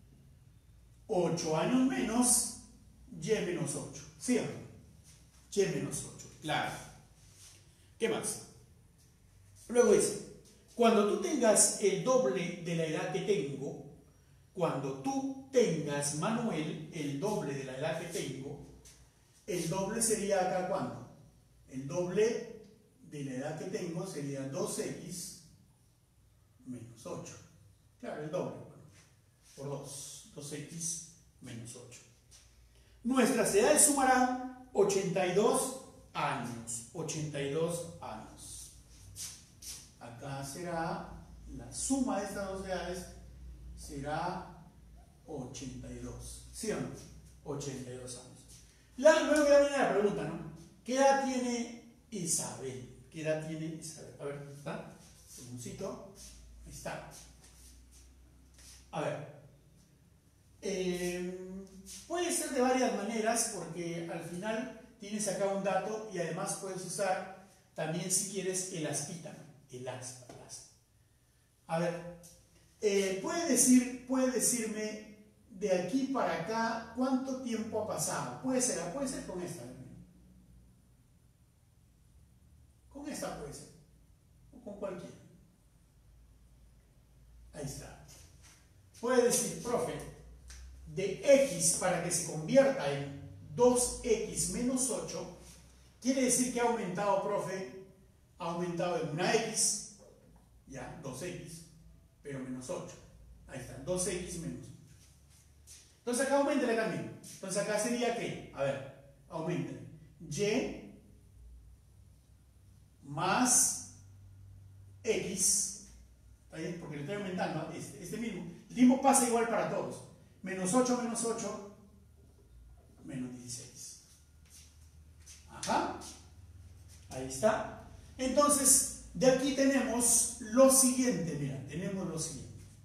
8 años menos Y menos 8. ¿Sí o no? Y menos 8. Claro. ¿Qué más? Luego dice, cuando tú tengas el doble de la edad que tengo, cuando tú tengas, Manuel, el doble de la edad que tengo, el doble sería acá, ¿cuánto? El doble de la edad que tengo sería 2x menos 8. Claro, el doble, bueno, por 2. 2x menos 8. Nuestras edades sumarán 82 años. 82 años. Acá será la suma de estas dos edades, será 82. ¿Sí o no? 82 años. Luego ya viene la pregunta, ¿no? ¿Qué edad tiene Isabel? ¿Qué edad tiene Isabel? A ver, ¿dónde está? Segundito. Ahí está. A ver. Puede ser de varias maneras porque al final tienes acá un dato y además puedes usar también si quieres el aspita, el aspa. A ver, puede decirme de aquí para acá cuánto tiempo ha pasado. Puede ser con esta. Con esta puede ser. O con cualquiera. Ahí está. Puede decir, profe, de x para que se convierta en 2x menos 8, quiere decir que ha aumentado, profe, ha aumentado en una x, ya, 2x, pero menos 8. Ahí está, 2x menos 8. Entonces acá aumentele también. Entonces acá sería ¿qué? A ver, aumentele. Y más x, ¿está bien? Porque le estoy aumentando este mismo. El tiempo pasa igual para todos. Menos 8 menos 8, menos 16. Ajá. Ahí está. Entonces, de aquí tenemos lo siguiente. Mira, tenemos lo siguiente.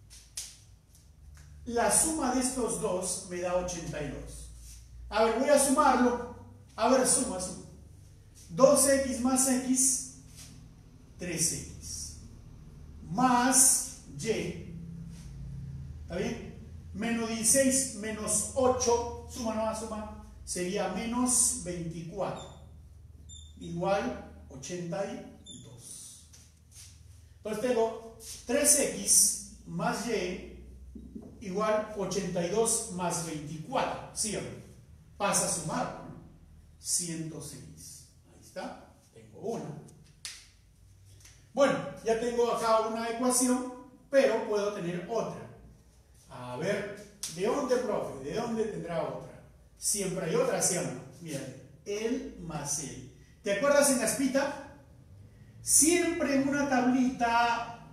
La suma de estos dos me da 82. A ver, voy a sumarlo. A ver, suma. 2x más x, 3x. Más y. ¿Está bien? Menos 16 menos 8, suma, sería menos 24. Igual 82. Entonces tengo 3x más y igual 82 más 24. ¿Sí o no? Pasa a sumar, ¿no? 106. Ahí está. Tengo una. Bueno, ya tengo acá una ecuación, pero puedo tener otra. A ver, ¿de dónde, profe? ¿De dónde tendrá otra? Siempre hay otra, ¿sí o no? Mira, el más el. ¿Te acuerdas en Aspita? Siempre en una tablita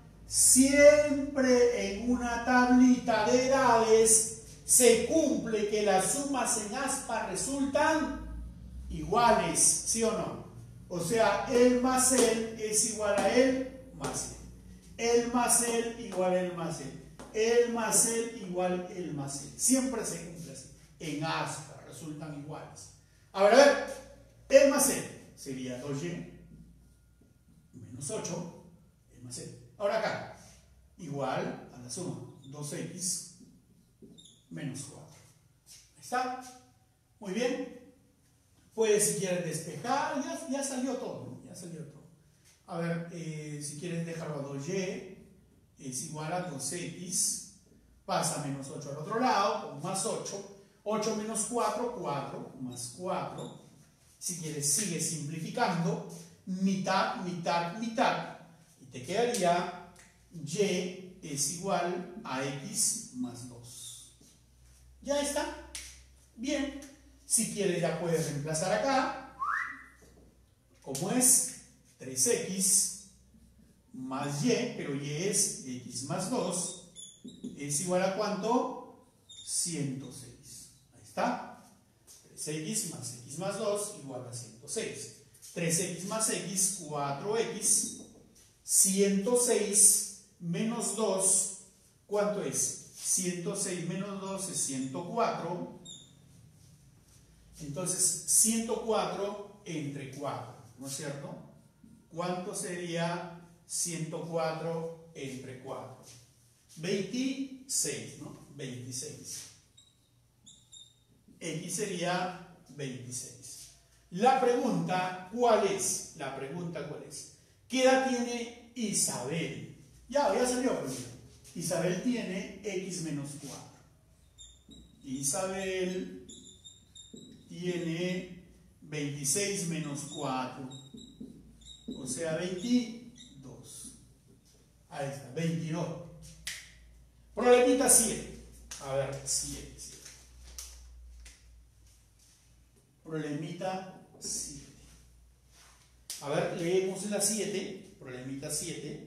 de edades se cumple que las sumas en aspa resultan iguales, ¿sí o no? O sea, el más el es igual a el más el. El más el igual a el más el. El más el igual el más el. Siempre se cumple así. En aspa resultan iguales. A ver, el más el sería 2y menos 8, el más el. Ahora acá, igual a la suma, 2x menos 4. Ahí está. Muy bien. Puedes, si quieres, despejar. Ya salió todo, ¿no? Ya salió todo. A ver, si quieres dejarlo a 2y, es igual a 2x, pasa menos 8 al otro lado, más 8, 8 menos 4, 4, más 4, si quieres sigue simplificando, mitad, mitad, mitad, y te quedaría y es igual a x más 2. ¿Ya está? Bien, si quieres ya puedes reemplazar acá, como es 3x, más y, pero y es x más 2, es igual a ¿cuánto? 106. Ahí está. 3x más x más 2 igual a 106. 3x más x, 4x. 106 menos 2, ¿cuánto es? 106 menos 2 es 104. Entonces, 104 entre 4, ¿no es cierto? ¿Cuánto sería 104 entre 4? 26, ¿no? 26. X sería 26. La pregunta, ¿cuál es? La pregunta, ¿cuál es? ¿Qué edad tiene Isabel? Ya salió primero. Isabel tiene x menos 4. Isabel tiene 26 menos 4. O sea, 22. Ahí está, 22. Problemita 7. A ver, 7. problemita 7. A ver, leemos la 7, problemita 7.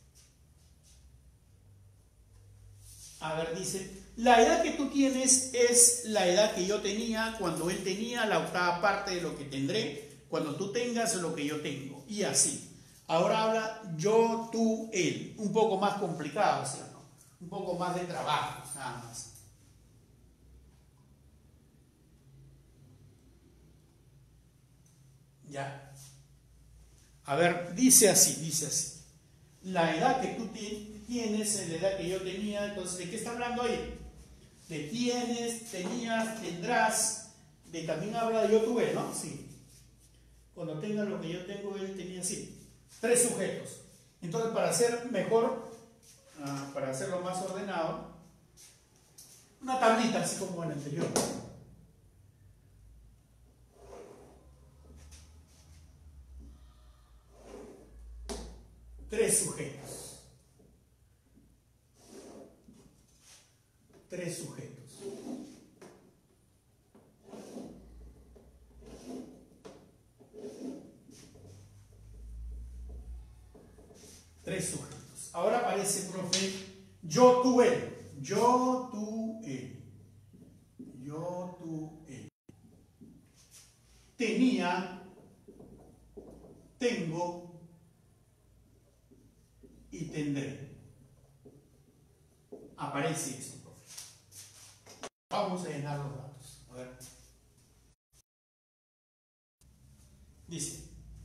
A ver, dice, la edad que tú tienes es la edad que yo tenía cuando él tenía la octava parte de lo que tendré, cuando tú tengas lo que yo tengo. Y así. Ahora habla yo, tú, él. Un poco más complicado, ¿sí o no? Un poco más de trabajo, nada más. Ya. A ver, dice así. La edad que tú tienes es la edad que yo tenía. Entonces, ¿de qué está hablando ahí? De tienes, tenías, tendrás. De también habla de yo tuve, ¿no? Sí. Cuando tenga lo que yo tengo, él tenía, sí. 3 sujetos. Entonces, para hacer mejor, para hacerlo más ordenado, una tablita así como el anterior. 3 sujetos. 3 sujetos. 3 sujetos. Ahora aparece, profe, yo, tú, él. Yo, tú, él. Yo, tú, él. Tenía, tengo y tendré. Aparece eso, profe. Vamos a llenar los datos. A ver. Dice,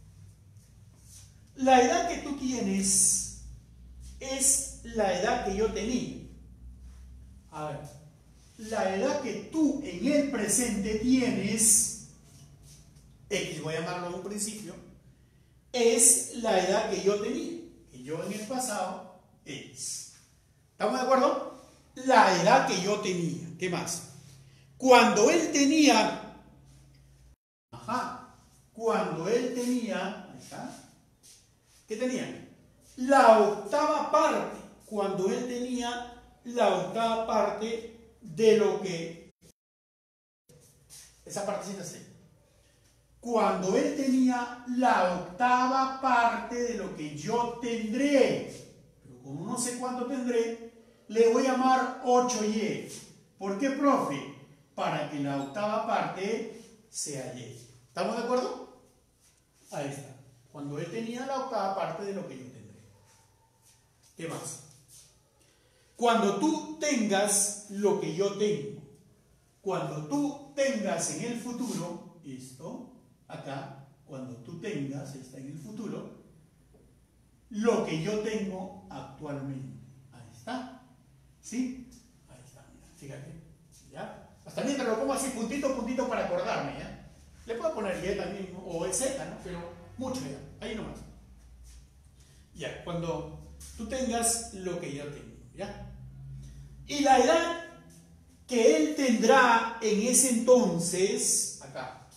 la edad que tú tienes es la edad que yo tenía. A ver, la edad que tú en el presente tienes, X voy a llamarlo en un principio, es la edad que yo tenía, que yo en el pasado, X. ¿Estamos de acuerdo? La edad que yo tenía. ¿Qué más? Cuando él tenía, cuando él tenía, ahí está, ¿qué tenía? La octava parte, cuando él tenía la octava parte de lo que, esa partecita así, cuando él tenía la octava parte de lo que yo tendré, pero como no sé cuánto tendré, le voy a llamar 8y. ¿Por qué, profe? Para que la octava parte sea y. ¿Estamos de acuerdo? Ahí está. Cuando él tenía la octava parte de lo que yo tendré. ¿Qué más? Cuando tú tengas lo que yo tengo. Cuando tú tengas en el futuro, esto, acá, cuando tú tengas, está en el futuro, lo que yo tengo actualmente. Ahí está. ¿Sí? Ahí está, mira, fíjate. ¿Ya? Hasta mientras lo pongo así, puntito a puntito para acordarme, ¿ya? Le puedo poner Y también, ¿no? O Z, ¿no? Pero mucho ya, ahí nomás. Ya, cuando tú tengas lo que yo tengo, ¿ya? Y la edad que él tendrá en ese entonces, acá.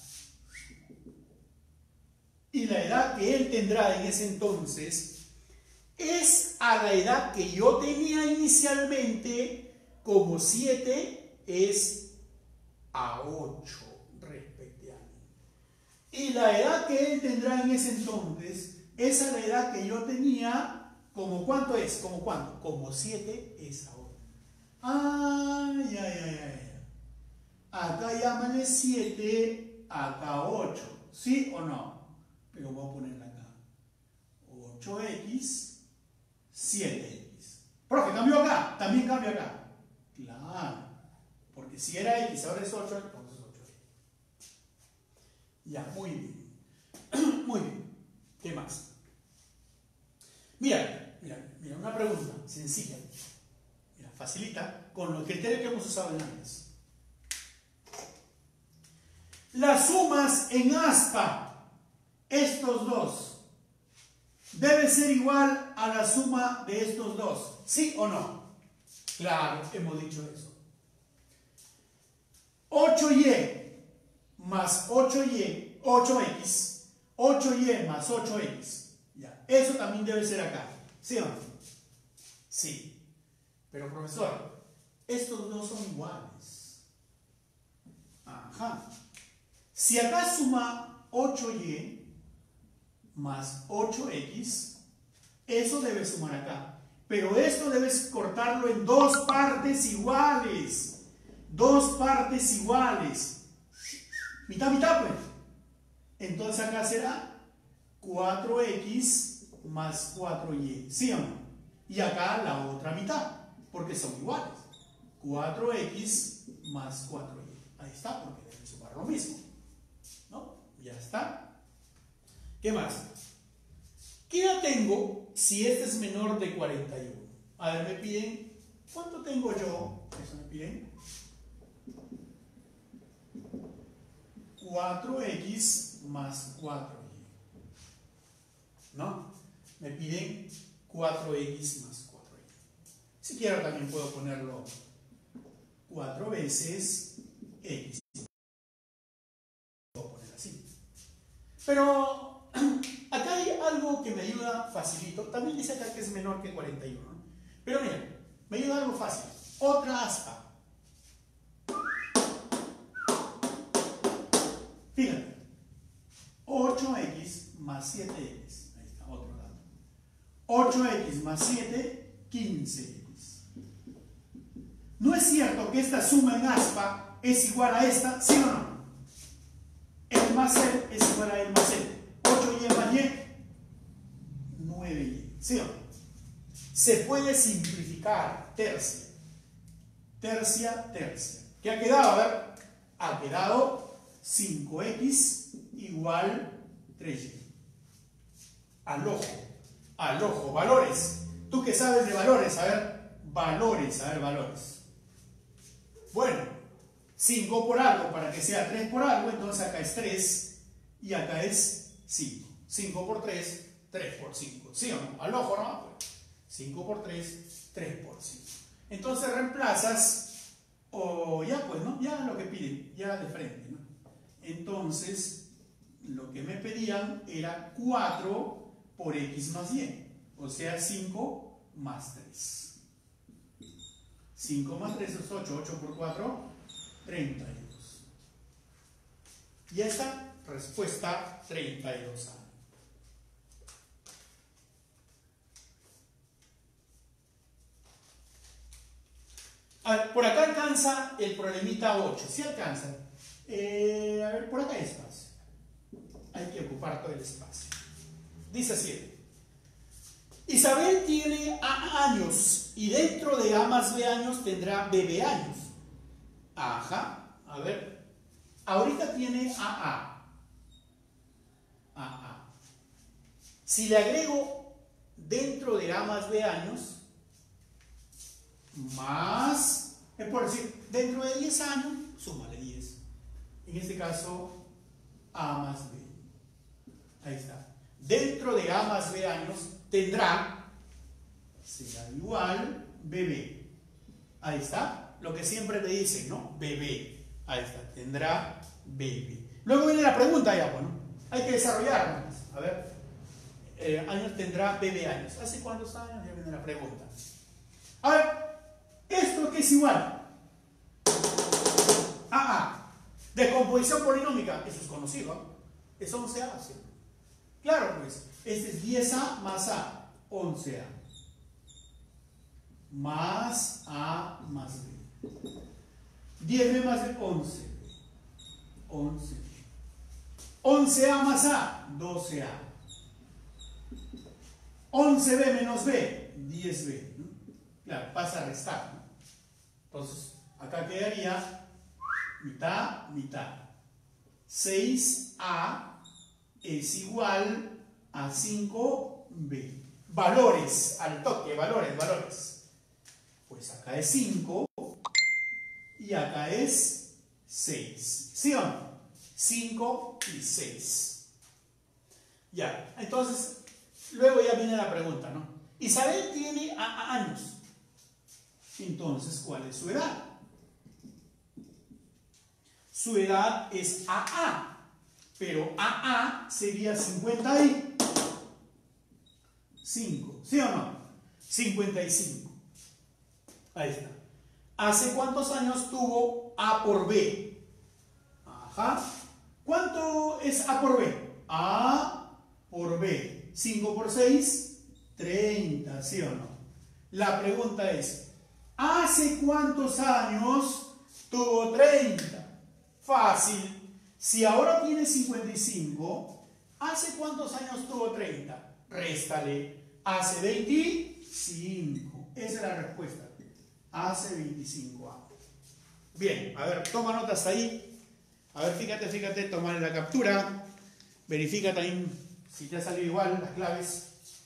Y la edad que él tendrá en ese entonces es a la edad que yo tenía inicialmente, como 7 es a 8 respectivamente. Y la edad que él tendrá en ese entonces es a la edad que yo tenía, como ¿cuánto es? ¿Como cuánto? Como 7 es a 8. Acá llámale 7, acá 8. ¿Sí o no? Pero voy a ponerla acá. 8x, 7x. Profe, ¿cambió acá? También cambia acá. Claro. Porque si era x, ahora es 8, entonces 8x. Ya, muy bien. Muy bien. ¿Qué más? Mira, una pregunta sencilla. Mira, facilita con los criterios que hemos usado en antes. Las sumas en aspa, estos dos, debe ser igual a la suma de estos dos. ¿Sí o no? Claro, hemos dicho eso. 8y más 8y, 8x, 8y más 8x. Ya, eso también debe ser acá. ¿Sí o no? Sí. Pero profesor, estos dos son iguales. Ajá. Si acá suma 8y más 8x, eso debe sumar acá. Pero esto debes cortarlo en dos partes iguales. Dos partes iguales. Mitad, mitad, pues. Entonces acá será 4x más 4y. ¿Sí o no? Y acá la otra mitad, porque son iguales. 4x más 4y. Ahí está, porque deben sumar lo mismo. ¿No? Ya está. ¿Qué más? ¿Qué edad tengo si este es menor de 41? A ver, me piden, ¿cuánto tengo yo? Eso me piden. 4x más 4y. ¿No? Me piden 4x más 4y. Si quiero también puedo ponerlo 4 veces x. Puedo poner así. Pero acá hay algo que me ayuda facilito. También dice acá que es menor que 41. ¿No? Pero mira, me ayuda algo fácil. Otra aspa. Fíjate. 8x más 7x. Ahí está, otro dato. 8x más 7, 15x. ¿No es cierto que esta suma en aspa es igual a esta? ¿Sí o no? El más c es igual a el más c. 8y más y, 9y. ¿Sí o no? Se puede simplificar. Tercia. Tercia, tercia. ¿Qué ha quedado? A ver. Ha quedado 5x igual 3y. Al ojo. Al ojo. Valores. ¿Tú qué sabes de valores? A ver. Valores. A ver, valores. Bueno. 5 por algo para que sea 3 por algo. Entonces acá es 3 y acá es 5. 5 por 3, 3 por 5. ¿Sí o no? Al ojo, ¿no? 5 por 3, 3 por 5. Entonces reemplazas, o ya pues, ¿no? Ya lo que piden, ya de frente, ¿no? Entonces, lo que me pedían era 4 por x más y. O sea, 5 más 3. 5 más 3 es 8. 8 por 4, 32. Y esta respuesta 32A. A ver, por acá alcanza el problemita 8. ¿Sí alcanza? A ver, por acá hay espacio. Hay que ocupar todo el espacio. Dice así. Isabel tiene A años y dentro de A más B años tendrá BB años. Ajá. A ver. Ahorita tiene AA. AA. Si le agrego dentro de A más B años, más, es por decir, dentro de 10 años, súmale 10. En este caso, A más B. Ahí está. Dentro de A más B años tendrá, será igual, BB. Ahí está. Lo que siempre te dicen, ¿no? BB. Ahí está. Tendrá BB. Luego viene la pregunta ya, bueno. Hay que desarrollarla. A ver. Años tendrá BB años. ¿Hace cuántos años? Ya viene la pregunta. A ver. ¿Esto qué es igual? AA. Descomposición polinómica. Eso es conocido, ¿no? Es 11A. ¿Sí? Claro, pues. Este es 10A más A. 11A. Más A más B. 10B más B, 11B. 11B. 11A más A, 12A. 11B menos B, 10B. ¿No? Claro, pasa a restar, ¿no? Entonces, acá quedaría mitad, mitad. 6A es igual a 5B. Valores, al toque, valores, valores. Pues acá es 5 y acá es 6. ¿Sí o no? 5 y 6. Ya, entonces, luego ya viene la pregunta, ¿no? Isabel tiene años. Entonces, ¿cuál es su edad? Su edad es AA. Pero AA sería 55. ¿Sí o no? 55. Ahí está. ¿Hace cuántos años tuvo A por B? Ajá. ¿Cuánto es A por B? A por B. 5 por 6, 30, ¿sí o no? La pregunta es, ¿hace cuántos años tuvo 30? Fácil. Si ahora tiene 55, ¿hace cuántos años tuvo 30? Réstale. Hace 25. Esa es la respuesta. Hace 25 años. Bien, a ver, toma notas ahí. A ver, fíjate, toma la captura. Verifica también si te ha salido igual las claves.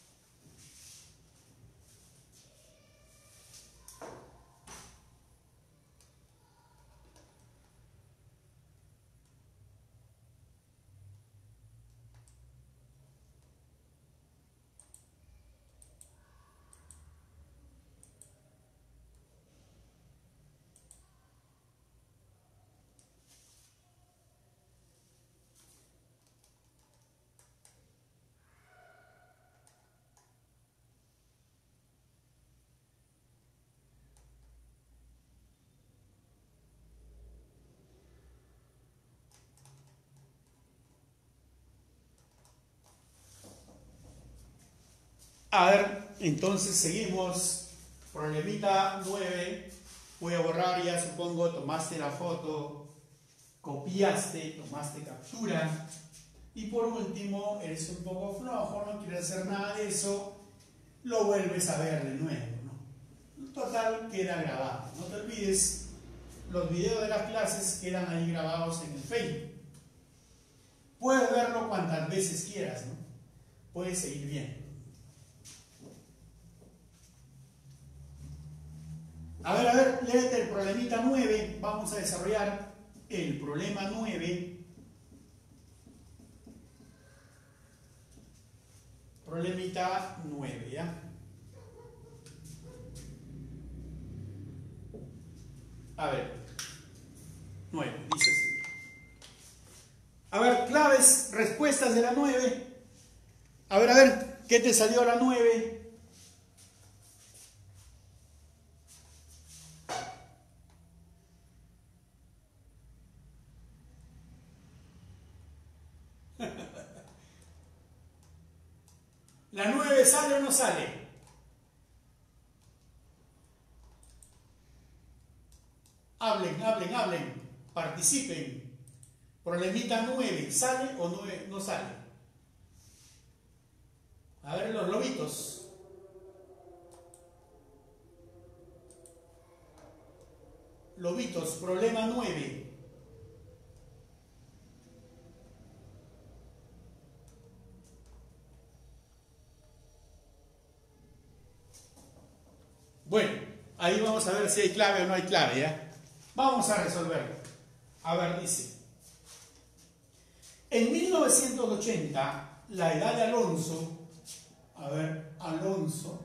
A ver, entonces seguimos. Problemita 9. Voy a borrar ya, supongo, tomaste la foto, copiaste, tomaste captura. Y por último, eres un poco flojo, no quieres hacer nada de eso, lo vuelves a ver de nuevo, ¿no? Total, queda grabado. No te olvides, los videos de las clases quedan ahí grabados en el Facebook. Puedes verlo cuantas veces quieras, ¿no? Puedes seguir viendo. A ver, léete el problemita 9. Vamos a desarrollar el problema 9. Problemita 9, ¿ya? A ver, 9, dice así. A ver, claves, respuestas de la 9. A ver, ¿qué te salió la 9? ¿La 9 sale o no sale? Hablen, participen. Problemita 9, ¿sale o no sale? A ver, los lobitos. Lobitos, problema 9. Bueno, ahí vamos a ver si hay clave o no hay clave, ¿ya? Vamos a resolverlo. A ver, dice. En 1980, la edad de Alonso, Alonso,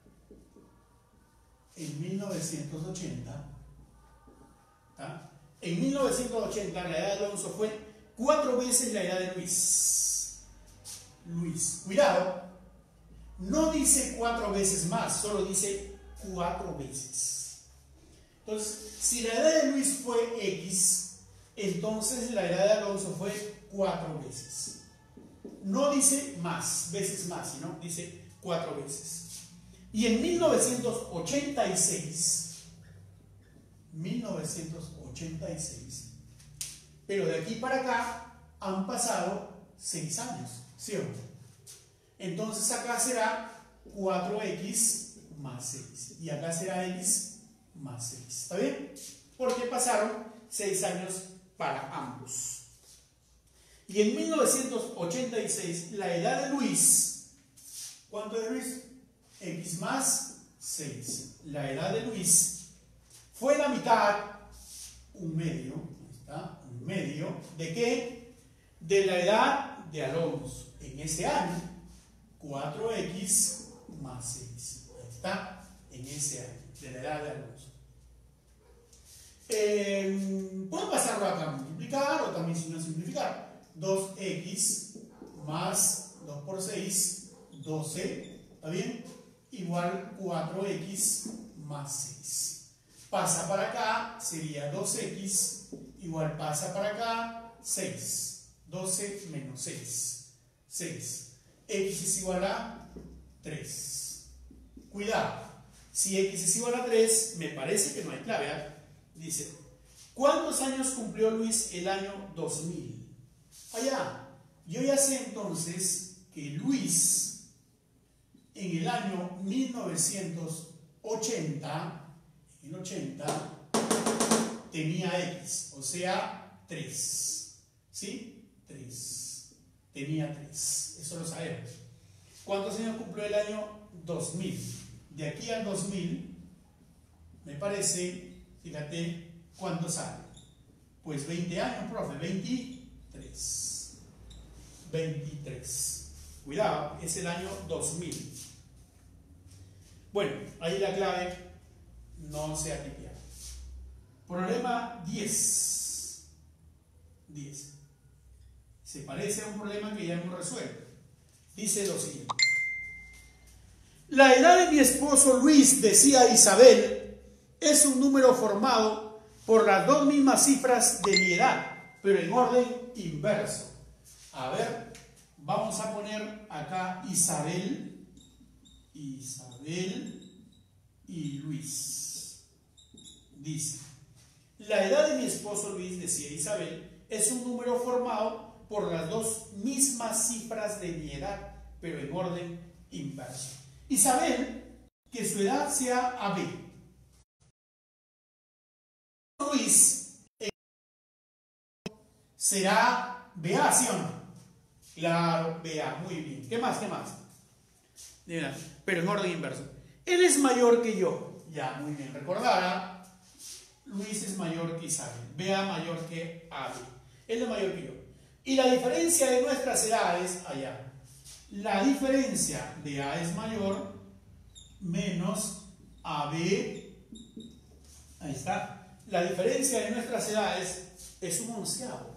en 1980, ¿tá? En 1980 la edad de Alonso fue 4 veces la edad de Luis. Cuidado, no dice 4 veces más, solo dice 4 veces. Entonces, si la edad de Luis fue X, entonces la edad de Alonso fue 4 veces. No dice más, veces más, sino dice 4 veces. Y en 1986, pero de aquí para acá han pasado 6 años, ¿sí o no? Entonces acá será 4x más 6. Y acá será x más 6. ¿Está bien? Porque pasaron 6 años para ambos. Y en 1986, la edad de Luis, ¿cuánto es de Luis? X más 6. La edad de Luis fue la mitad, un medio, ahí está, un medio, ¿de qué? De la edad de Alonso. En ese año, 4x más 6. Ahí está, en ese año, de la edad de Alonso. Puedo pasarlo acá a multiplicar o también sin no simplificar. 2x más 2 por 6, 12, ¿está bien? Igual 4x más 6. Pasa para acá, sería 2x, igual pasa para acá, 6. 12 menos 6. 6. X es igual a 3. Cuidado. Si X es igual a 3, me parece que no hay clave. Dice, ¿cuántos años cumplió Luis el año 2000? Allá. Yo ya sé entonces que Luis en el año 1980, en el 80, tenía X, o sea, 3. ¿Sí? 3. Tenía 3. Eso lo sabemos. ¿Cuántos años cumplió el año 2000? De aquí al 2000, me parece, fíjate, ¿cuánto sale? Pues 20 años, profe, 23. 23. Cuidado, es el año 2000. Bueno, ahí la clave no se ha tipeado. Problema 10. 10. Se parece a un problema que ya hemos resuelto. Dice lo siguiente. La edad de mi esposo Luis, decía Isabel, es un número formado por las dos mismas cifras de mi edad, pero en orden inverso. A ver, vamos a poner acá Isabel y Luis. Dice, la edad de mi esposo Luis, decía Isabel, es un número formado por las dos mismas cifras de mi edad, pero en orden inverso. Isabel, que su edad sea AB. Luis será BA, ¿sí o no? Claro, BA, muy bien. ¿Qué más? ¿Qué más? Mira, pero en orden inverso. Él es mayor que yo. Ya, muy bien. Recordar, Luis es mayor que Isabel. BA mayor que AB. Él es mayor que yo. Y la diferencia de nuestras edades, allá. La diferencia de A es mayor menos AB. Ahí está. La diferencia de nuestras edades es un onceavo.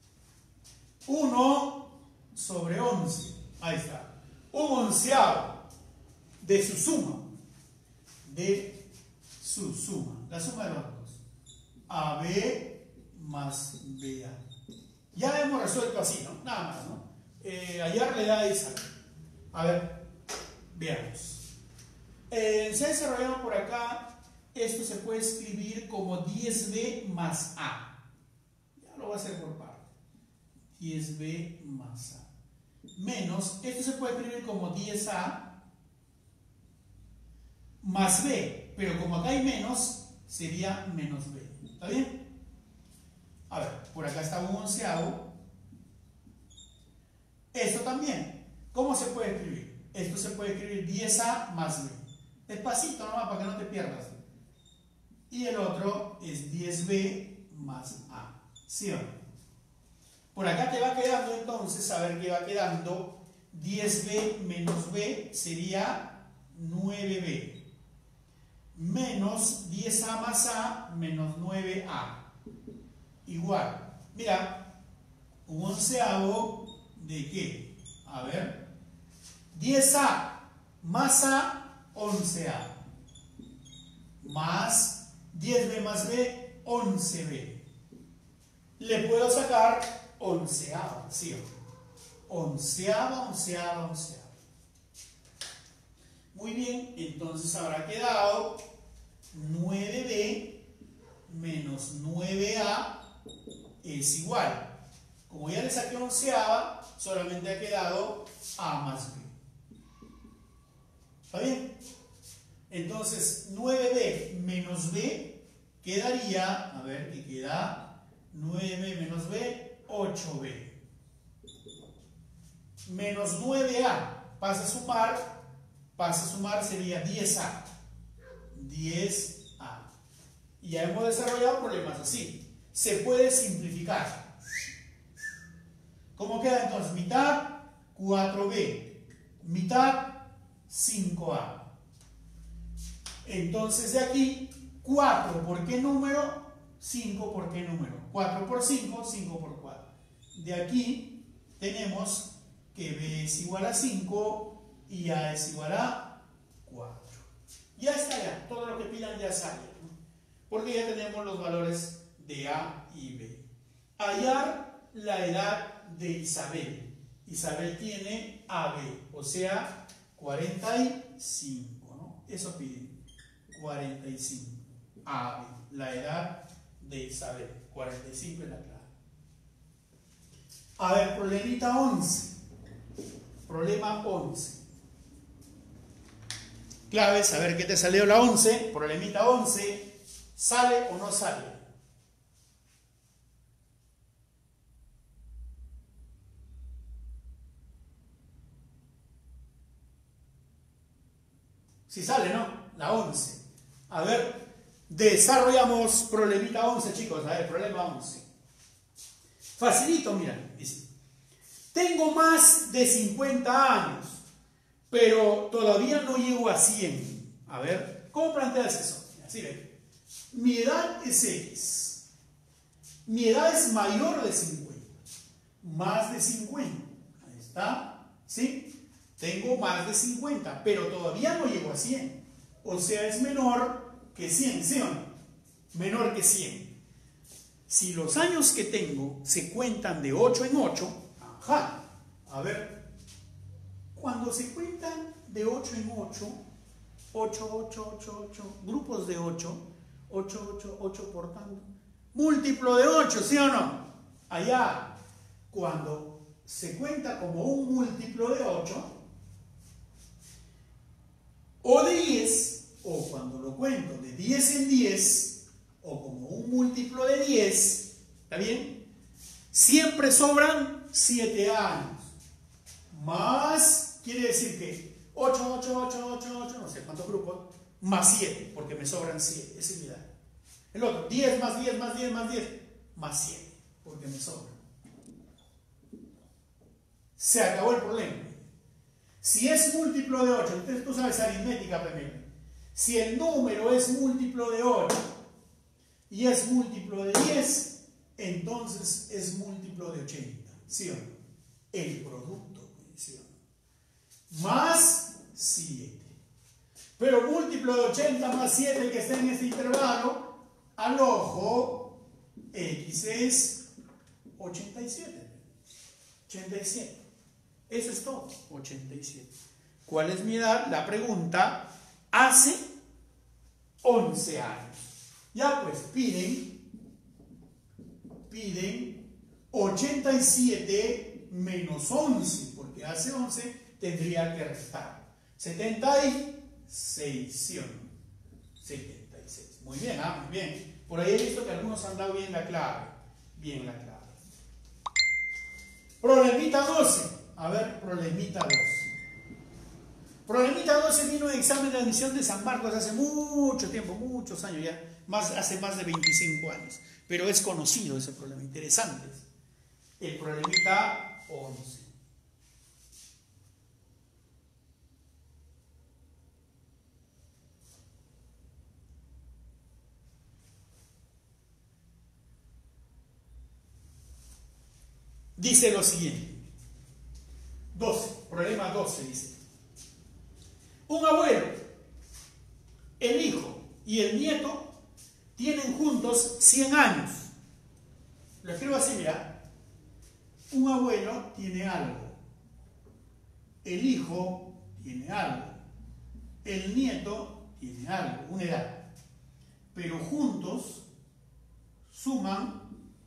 1 sobre 11. Ahí está. Un onceavo de su suma. De su suma. La suma de los dos. AB más BA. Ya hemos resuelto así, ¿no? Nada más, ¿no? Hallar la edad de Isabel. A ver, veamos. Se ha desarrollado por acá. Esto se puede escribir como 10b más a. Ya lo voy a hacer por parte. 10b más a. Menos, esto se puede escribir como 10a más b. Pero como acá hay menos, sería menos b. ¿Está bien? A ver, por acá está un onceavo. Esto también. ¿Cómo se puede escribir? Esto se puede escribir 10a más b. Despacito nomás para que no te pierdas. Y el otro es 10b más a. ¿Sí o no? Por acá te va quedando entonces, a ver qué va quedando. 10b menos b sería 9b. Menos 10a más a menos 9a. Igual. Mira, un onceavo de qué? A ver. 10a más a 11a. Más 10b más b, 11b. Le puedo sacar onceava, ¿sí o no? Onceava. Muy bien, entonces habrá quedado 9b menos 9a es igual. Como ya le saqué onceava, solamente ha quedado a más b. ¿Está bien? Entonces 9b menos b quedaría, a ver, ¿qué queda? 9b menos b, 8b. Menos 9a, pasa a sumar sería 10a. 10a. Y ya hemos desarrollado problemas así. Se puede simplificar. ¿Cómo queda entonces? Mitad, 4b. Mitad, 5a. Entonces de aquí, 4 por qué número, 5 por qué número. 4 por 5, 5 por 4. De aquí tenemos que b es igual a 5 y a es igual a 4. Ya está ya, todo lo que pidan ya sale, ¿no? Porque ya tenemos los valores de a y b. Hallar la edad de Isabel. Isabel tiene AB, o sea, 45, ¿no? Eso piden, 45. AB, la edad de Isabel, 45 es la clave. A ver, problemita 11. Problema 11. Clave, saber qué te salió la 11. Problemita 11. ¿Sale o no sale? Si sale, ¿no? La 11. A ver, desarrollamos problemita 11, chicos. A ver, problema 11. Facilito, mira. Dice, tengo más de 50 años, pero todavía no llego a 100. A ver, ¿cómo planteas eso? Así ve. Mi edad es X. Mi edad es mayor de 50. Más de 50. Ahí está. ¿Sí? Tengo más de 50, pero todavía no llego a 100. O sea, es menor que 100, ¿sí o no? Menor que 100. Si los años que tengo se cuentan de 8 en 8, ajá, a ver, cuando se cuentan de 8 en 8, 8, 8, 8, 8, grupos de 8, 8, 8, 8 por tanto, múltiplo de 8, ¿sí o no? Allá, cuando se cuenta como un múltiplo de 8, o de 10, o cuando lo cuento de 10 en 10, o como un múltiplo de 10, ¿está bien? Siempre sobran 7 años. Más, quiere decir que 8, 8, 8, 8, 8, no sé cuántos grupos, más 7, porque me sobran 7, esa es mi edad. El otro, 10 más 10 más 10 más 10, más 7, porque me sobran. Se acabó el problema. Si es múltiplo de 8, entonces tú sabes aritmética primero. Si el número es múltiplo de 8 y es múltiplo de 10, entonces es múltiplo de 80, ¿sí o no? El producto, ¿sí o no? Más 7. Pero múltiplo de 80 más 7 que está en este intervalo, al ojo, X es 87. 87. Eso es todo, 87. ¿Cuál es mi edad? La pregunta hace 11 años. Ya pues, piden 87 menos 11, porque hace 11 tendría que restar. 76, ¿sí o no? 76. Muy bien, muy bien. Por ahí he visto que algunos han dado bien la clave. Bien la clave. Problemita 12. A ver, problemita 12. Problemita 12 vino en examen de admisión de San Marcos hace mucho tiempo, muchos años ya, hace más de 25 años. Pero es conocido ese problema, interesante. El problemita 11. Dice lo siguiente. 12, problema 12 dice. Un abuelo, el hijo y el nieto tienen juntos 100 años. Lo escribo así, mira. Un abuelo tiene algo. El hijo tiene algo. El nieto tiene algo, una edad. Pero juntos suman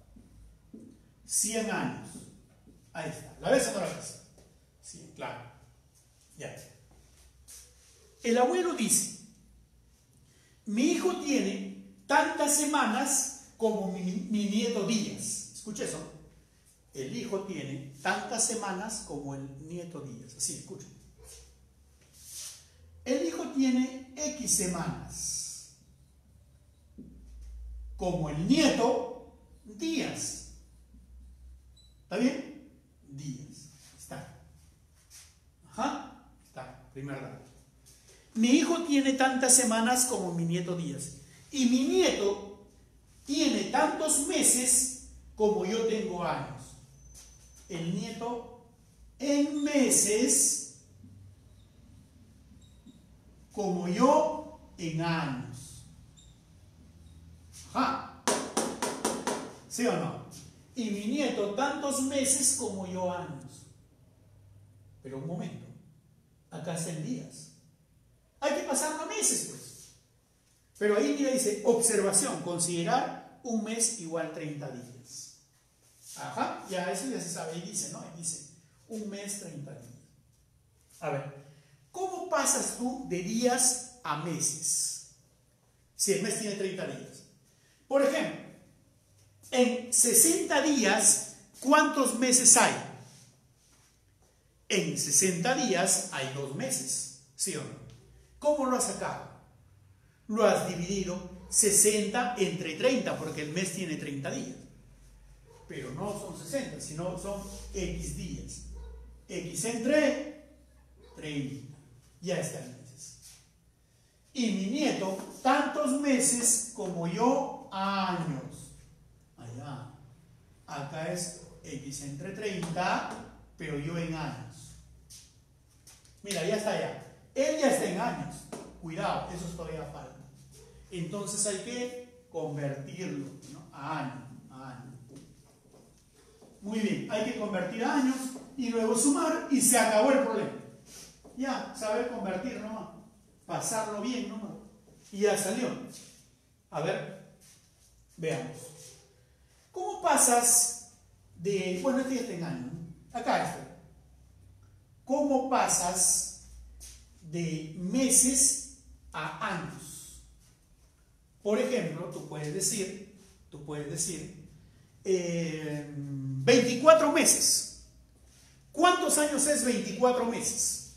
100 años. Ahí está. ¿La ves o no la ves? Sí, claro. Ya. El abuelo dice, mi hijo tiene tantas semanas como mi nieto días. Escucha eso. El hijo tiene tantas semanas como el nieto días. Así, escucha. El hijo tiene X semanas como el nieto días. ¿Está bien? Días. Está. Ajá. Está. Primer dato. Mi hijo tiene tantas semanas como mi nieto días. Y mi nieto tiene tantos meses como yo tengo años. El nieto en meses como yo en años. Ajá. ¿Sí o no? y mi nieto tantos meses como yo años. Pero un momento, acá está en días. Hay que pasarlo a meses, pues. Pero ahí mira, dice, observación, considerar un mes igual 30 días. Ajá, ya eso ya se sabe, ahí dice, ¿no? Ahí dice, un mes 30 días. A ver, ¿cómo pasas tú de días a meses? Si el mes tiene 30 días. Por ejemplo, en 60 días, ¿cuántos meses hay? En 60 días hay 2 meses, ¿sí o no? ¿Cómo lo has sacado? Lo has dividido 60 entre 30, porque el mes tiene 30 días. Pero no son 60, sino son X días. X entre 30. Ya están meses. Y mi nieto, tantos meses como yo, años. Allá. Acá es X entre 30, pero yo en años. Mira, ya está allá. Él ya está en años. Cuidado, eso todavía falta. Entonces hay que convertirlo, ¿no? A años. Muy bien, hay que convertir a años y luego sumar y se acabó el problema. Ya, saber convertir nomás. Pasarlo bien nomás. Y ya salió. A ver, veamos. ¿Cómo pasas de... Bueno, este ya está en años, ¿no? Acá está. ¿Cómo pasas de meses a años? Por ejemplo, tú puedes decir 24 meses. ¿Cuántos años es 24 meses?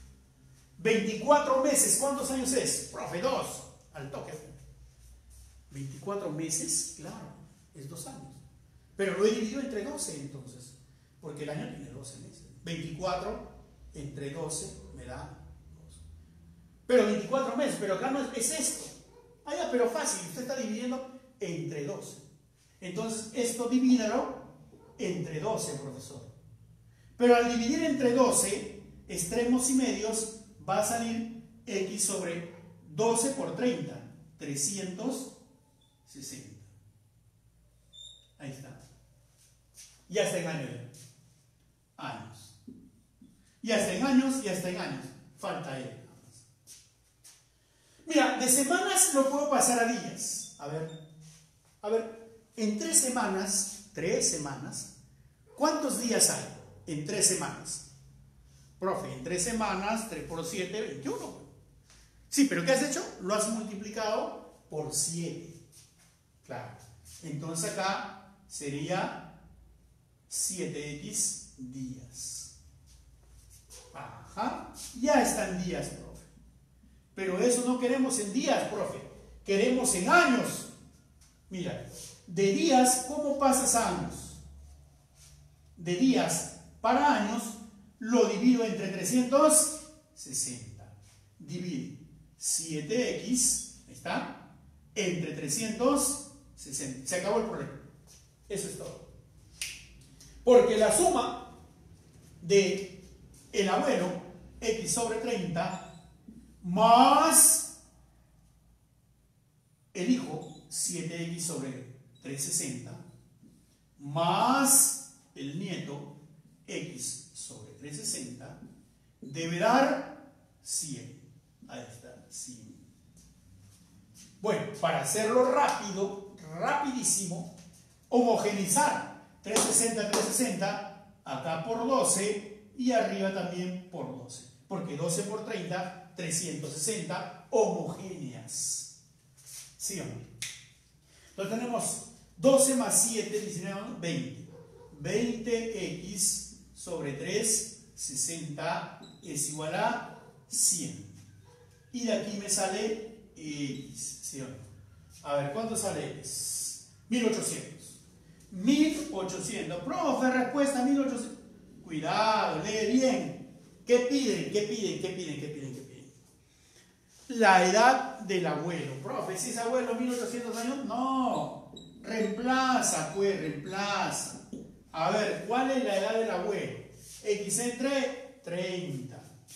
24 meses, ¿cuántos años es? Profe, 2, al toque. 24 meses, claro, es 2 años. Pero lo he dividido entre 12 entonces, porque el año tiene 12 meses. 24 entre 12 me da 2. Pero 24 meses, pero acá no es esto. Ah, ya, pero fácil, usted está dividiendo entre 12. Entonces, esto divídalo entre 12, profesor. Pero al dividir entre 12, extremos y medios, va a salir X sobre 12 por 30, 360. Ahí está. Ya está en años. Años. Ya está en años, ya está en años. Falta él. Mira, de semanas lo puedo pasar a días. A ver, en 3 semanas, ¿cuántos días hay en 3 semanas? Profe, en 3 semanas, 3 por 7, 21. Sí, pero ¿qué has hecho? Lo has multiplicado por 7. Claro. Entonces acá sería 7x días. Ajá. Ya están días, profe. Pero eso no queremos en días, profe. Queremos en años. Mira, de días, ¿cómo pasas a años? De días para años, lo divido entre 360. Divide 7x, ahí está, entre 360. Se acabó el problema. Eso es todo. Porque la suma de el abuelo, x sobre 30, más el hijo, 7x sobre 360, más el nieto, x sobre 360, debe dar 100. Ahí está, 100. Bueno, para hacerlo rápido, rapidísimo, homogeneizar 360, acá por 12 y arriba también por 12. Porque 12 por 30, 360 homogéneas. ¿Sí o no? Entonces tenemos 12 más 7, 19, 20. 20x sobre 360 es igual a 100. Y de aquí me sale x. ¿Sí o no? A ver, ¿cuánto sale x? 1800. 1800. Profe, respuesta 1800. Cuidado, lee bien. ¿Qué piden? La edad del abuelo. Profe, si es abuelo 1800 años, no. Reemplaza, pues, reemplaza. A ver, ¿cuál es la edad del abuelo? X entre 30.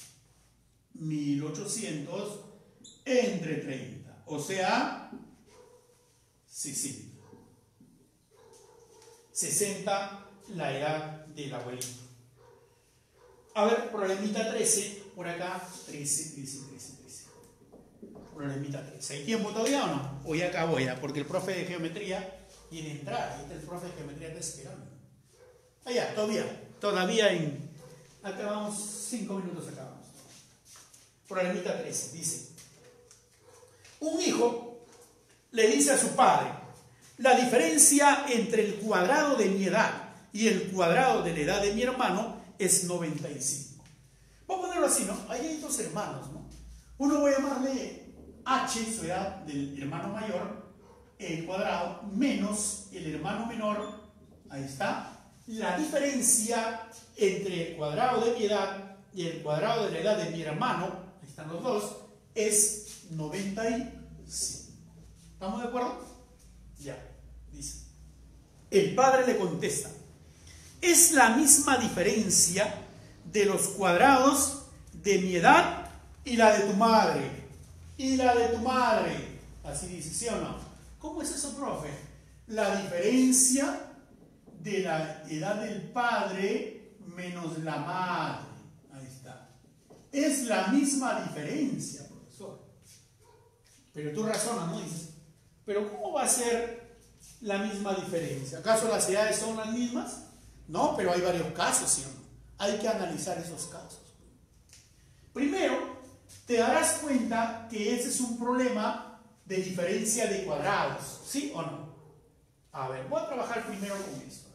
1800 entre 30. O sea, 60. 60 la edad del abuelito. A ver, problemita 13, por acá, 13. Problemita 13. ¿Hay tiempo todavía o no? O ya acabó ya, porque el profe de geometría quiere entrar. Ahí está el profe de geometría, está esperando. Allá, todavía acabamos 5 minutos, acabamos. Problemita 13, dice: un hijo le dice a su padre: la diferencia entre el cuadrado de mi edad y el cuadrado de la edad de mi hermano es 95. Vamos a ponerlo así, ¿no? Ahí hay dos hermanos, ¿no? Uno voy a llamarle H, su edad del hermano mayor, el cuadrado, menos el hermano menor, ahí está. La diferencia entre el cuadrado de mi edad y el cuadrado de la edad de mi hermano, ahí están los dos, es 95. ¿Estamos de acuerdo? Ya, dice. El padre le contesta: es la misma diferencia de los cuadrados de mi edad y la de tu madre. Y la de tu madre. Así dice, ¿sí o no? ¿Cómo es eso, profe? La diferencia de la edad del padre menos la madre. Ahí está. Es la misma diferencia, profesor. Pero tú razonas, ¿no? Dices, ¿pero cómo va a ser la misma diferencia? ¿Acaso las edades son las mismas? No, pero hay varios casos, ¿sí o no? Hay que analizar esos casos. Primero, te darás cuenta que ese es un problema de diferencia de cuadrados, ¿sí o no? A ver, voy a trabajar primero con esto.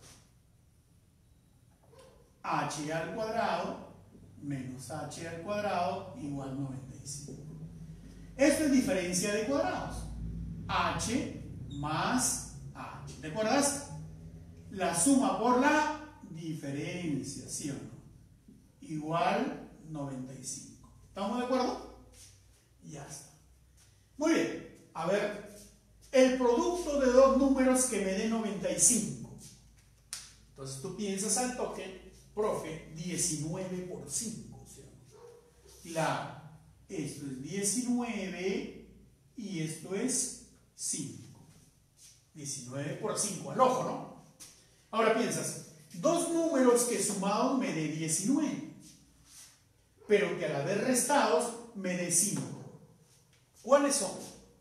H al cuadrado menos H al cuadrado igual 95. Esto es diferencia de cuadrados. H más H. ¿Te acuerdas? La suma por la diferencia, ¿sí o no? Igual 95. ¿Estamos de acuerdo? Ya está. Muy bien. A ver, el producto de dos números que me dé 95. Entonces tú piensas al toque, profe, 19 por 5. ¿Sí o no? Claro, esto es 19 y esto es 5. 19 por 5, al ojo, ¿no? Ahora piensas, dos números que sumados me dé 19, pero que a la vez restados me dé 5. ¿Cuáles son?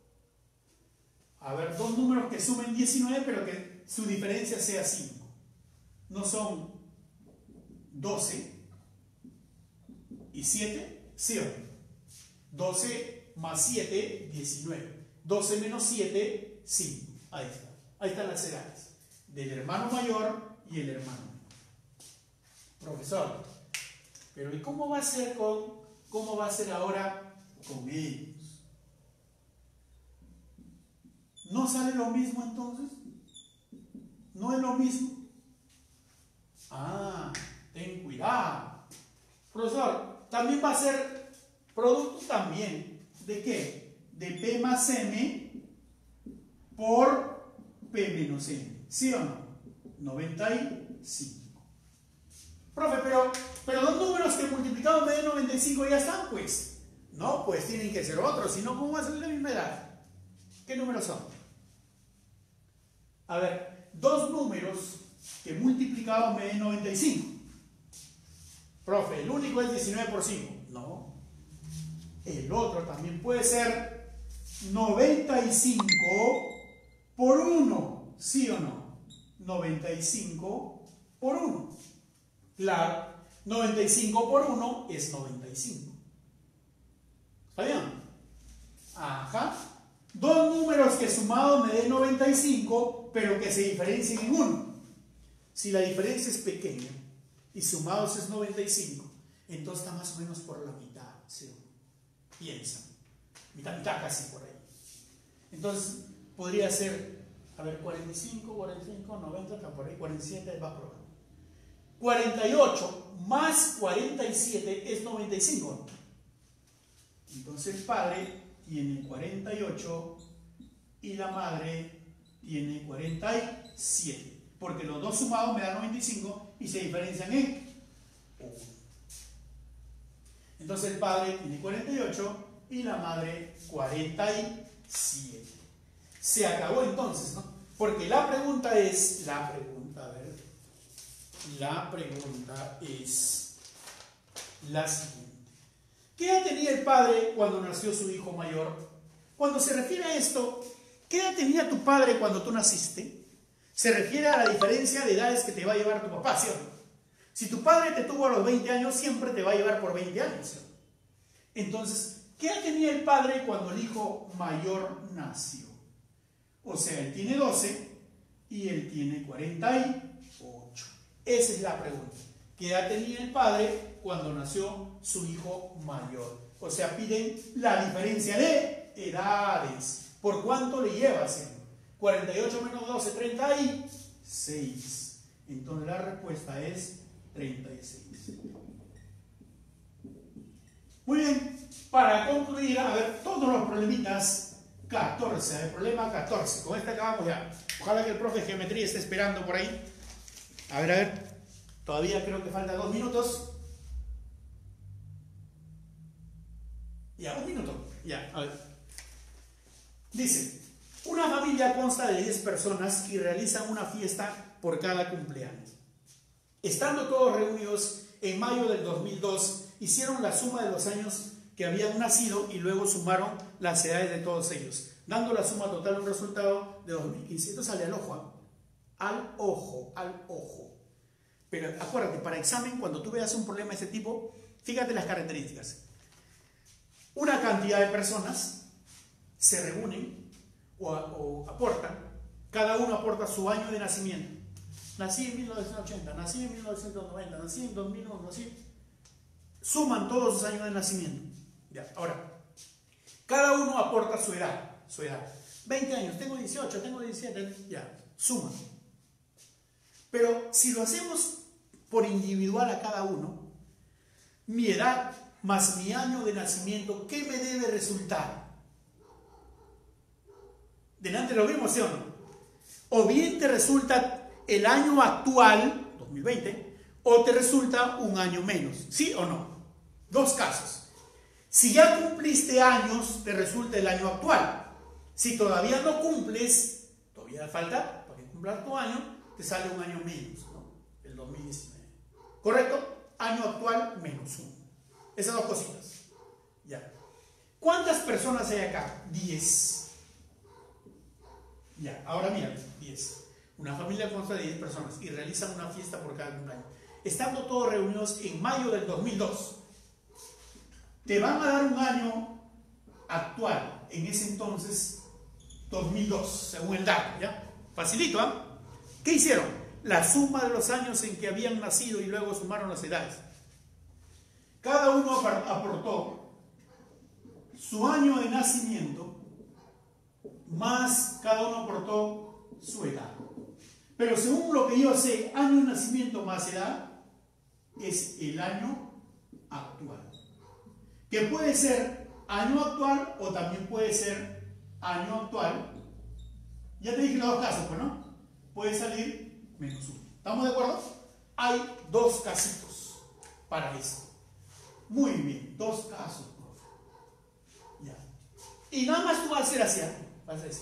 A ver, dos números que sumen 19, pero que su diferencia sea 5. ¿No son 12 y 7? ¿Sí o no? 12 más 7, 19. 12 menos 7, 5. Ahí está. Ahí están las edades del hermano mayor y el hermano menor. Profesor, pero ¿y cómo va a ser ahora con ellos? ¿No sale lo mismo entonces? ¿No es lo mismo? Ah, ten cuidado. Profesor, también va a ser producto también. ¿De qué? De P más M por P menos M. ¿Sí o no? 95. Profe, pero dos números que multiplicados me den 95 ya están, pues. No, pues tienen que ser otros, si no, ¿cómo va a ser la misma edad? ¿Qué números son? A ver, dos números que multiplicados me den 95. Profe, el único es 19 por 5. No. El otro también puede ser 95 por 1. ¿Sí o no? 95 por 1. Claro, 95 por 1 es 95. ¿Está bien? Ajá. Dos números que sumados me den 95, pero que se diferencien en 1. Si la diferencia es pequeña y sumados es 95, entonces está más o menos por la mitad. ¿Sí? Piensa. Mitad casi por ahí. Entonces podría ser, a ver, 45, 90, está por ahí, 47, va probando. 48 más 47 es 95. Entonces el padre tiene 48 y la madre tiene 47. Porque los dos sumados me dan 95 y se diferencian en 1. Entonces el padre tiene 48 y la madre 47. Se acabó entonces, ¿no? Porque la pregunta es, a ver, la pregunta es la siguiente. ¿Qué edad tenía el padre cuando nació su hijo mayor? Cuando se refiere a esto, ¿qué edad tenía tu padre cuando tú naciste? Se refiere a la diferencia de edades que te va a llevar tu papá, ¿sí o no? Si tu padre te tuvo a los 20 años, siempre te va a llevar por 20 años, ¿sí? Entonces, ¿qué edad tenía el padre cuando el hijo mayor nació? O sea, él tiene 12 y él tiene 48. Esa es la pregunta. ¿Qué edad tenía el padre cuando nació su hijo mayor? O sea, piden la diferencia de edades. ¿Por cuánto le lleva haciendo? 48 menos 12, 36. Entonces la respuesta es 36. Muy bien, para concluir, a ver, todos los problemitas, 14, el problema 14. Con este acabamos ya. Ojalá que el profe de geometría esté esperando por ahí. A ver, todavía creo que faltan 2 minutos. Ya, 1 minuto. Ya, a ver. Dice, una familia consta de 10 personas y realizan una fiesta por cada cumpleaños. Estando todos reunidos en mayo del 2002, hicieron la suma de los años que habían nacido y luego sumaron las edades de todos ellos, dando la suma total un resultado de 2015. Esto sale al ojo, al ojo, al ojo. Pero acuérdate, para examen, cuando tú veas un problema de este tipo, fíjate las características. Una cantidad de personas se reúnen o aportan, cada uno aporta su año de nacimiento. Nací en 1980, nací en 1990, nací en 2001, nací. Suman todos sus años de nacimiento. Ya, ahora, cada uno aporta su edad, 20 años, tengo 18, tengo 17, ya, suman. Pero si lo hacemos por individual a cada uno, mi edad más mi año de nacimiento, ¿qué me debe resultar? Delante lo mismo, ¿sí o no? O bien te resulta el año actual, 2020, o te resulta un año menos, ¿sí o no? Dos casos. Si ya cumpliste años, te resulta el año actual. Si todavía no cumples, todavía falta para que cumplas tu año, te sale un año menos, ¿no? El 2019. ¿Correcto? Año actual menos 1. Esas dos cositas. Ya. ¿Cuántas personas hay acá? 10. Ya, ahora mira, 10. Una familia consta de 10 personas y realizan una fiesta por cada cumpleaños. Estando todos reunidos en mayo del 2002, te van a dar un año actual, en ese entonces 2002, según el dato, ¿ya? Facilito, ¿ah? ¿Qué hicieron? La suma de los años en que habían nacido y luego sumaron las edades. Cada uno aportó su año de nacimiento más cada uno aportó su edad. Pero según lo que yo sé, año de nacimiento más edad es el año actual. Que puede ser año actual o también puede ser año actual. Ya te dije los dos casos, pues, ¿no? Puede salir menos 1. ¿Estamos de acuerdo? Hay 2 casitos para esto. Muy bien, 2 casos, profe. Ya. Y nada más tú vas a hacer así, vas a decir.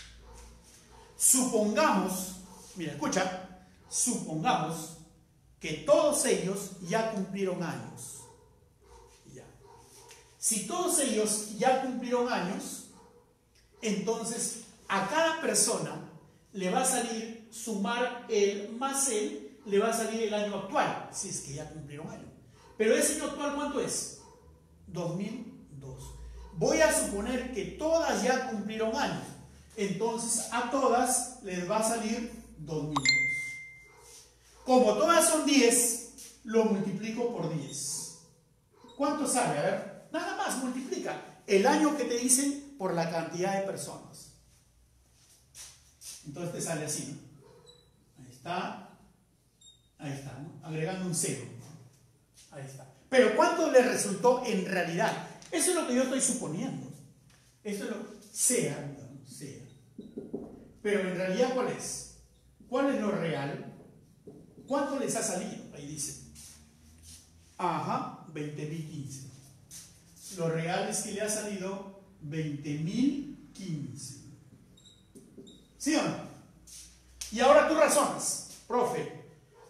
Supongamos, mira, escucha, supongamos que todos ellos ya cumplieron años. Ya. Si todos ellos ya cumplieron años, entonces a cada persona le va a salir, sumar el más él, le va a salir el año actual, si es que ya cumplieron años. Pero ese año actual, ¿cuánto es? 2002. Voy a suponer que todas ya cumplieron años. Entonces a todas les va a salir 2002. Como todas son 10, lo multiplico por 10. ¿Cuánto sale? A ver, nada más multiplica el año que te dicen por la cantidad de personas. Entonces te sale así, ¿no? Ahí está, ¿no? Agregando un 0. Ahí está. Pero ¿cuánto le resultó en realidad? Eso es lo que yo estoy suponiendo. Eso es lo que sea, digamos, sea. Pero en realidad, ¿cuál es? ¿Cuál es lo real? ¿Cuánto les ha salido? Ahí dice. Ajá, 20.015. Lo real es que le ha salido 20.015. ¿Sí o no? Y ahora tú razonas, profe.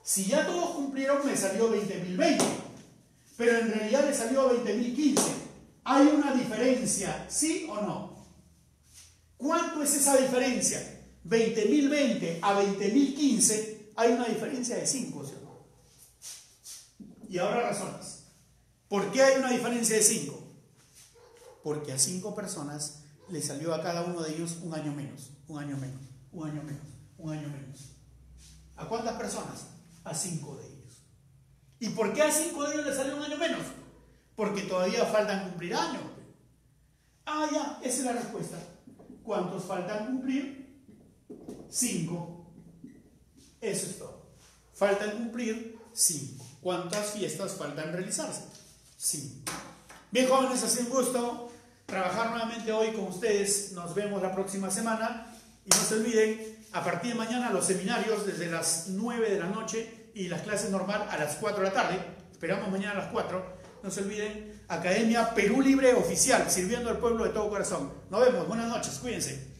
Si ya todos cumplieron, me salió 20.020. Pero en realidad le salió 20.015. ¿Hay una diferencia, sí o no? ¿Cuánto es esa diferencia? 20.020 a 20.015, hay una diferencia de 5, ¿sí o no? Y ahora razonas. ¿Por qué hay una diferencia de 5? Porque a 5 personas le salió a cada uno de ellos un año menos, un año menos, un año menos, un año menos. ¿A cuántas personas? A 5 de ellos. ¿Y por qué a 5 de ellos le salió un año menos? Porque todavía faltan cumplir años. Ah, ya, esa es la respuesta. ¿Cuántos faltan cumplir? 5. Eso es todo. Faltan cumplir 5. ¿Cuántas fiestas faltan realizarse? 5. Bien, jóvenes, ha sido un gusto trabajar nuevamente hoy con ustedes. Nos vemos la próxima semana. Y no se olviden, a partir de mañana los seminarios desde las 9 de la noche y las clases normal a las 4 de la tarde. Esperamos mañana a las 4. No se olviden, Academia Perú Libre Oficial, sirviendo al pueblo de todo corazón. Nos vemos, buenas noches, cuídense.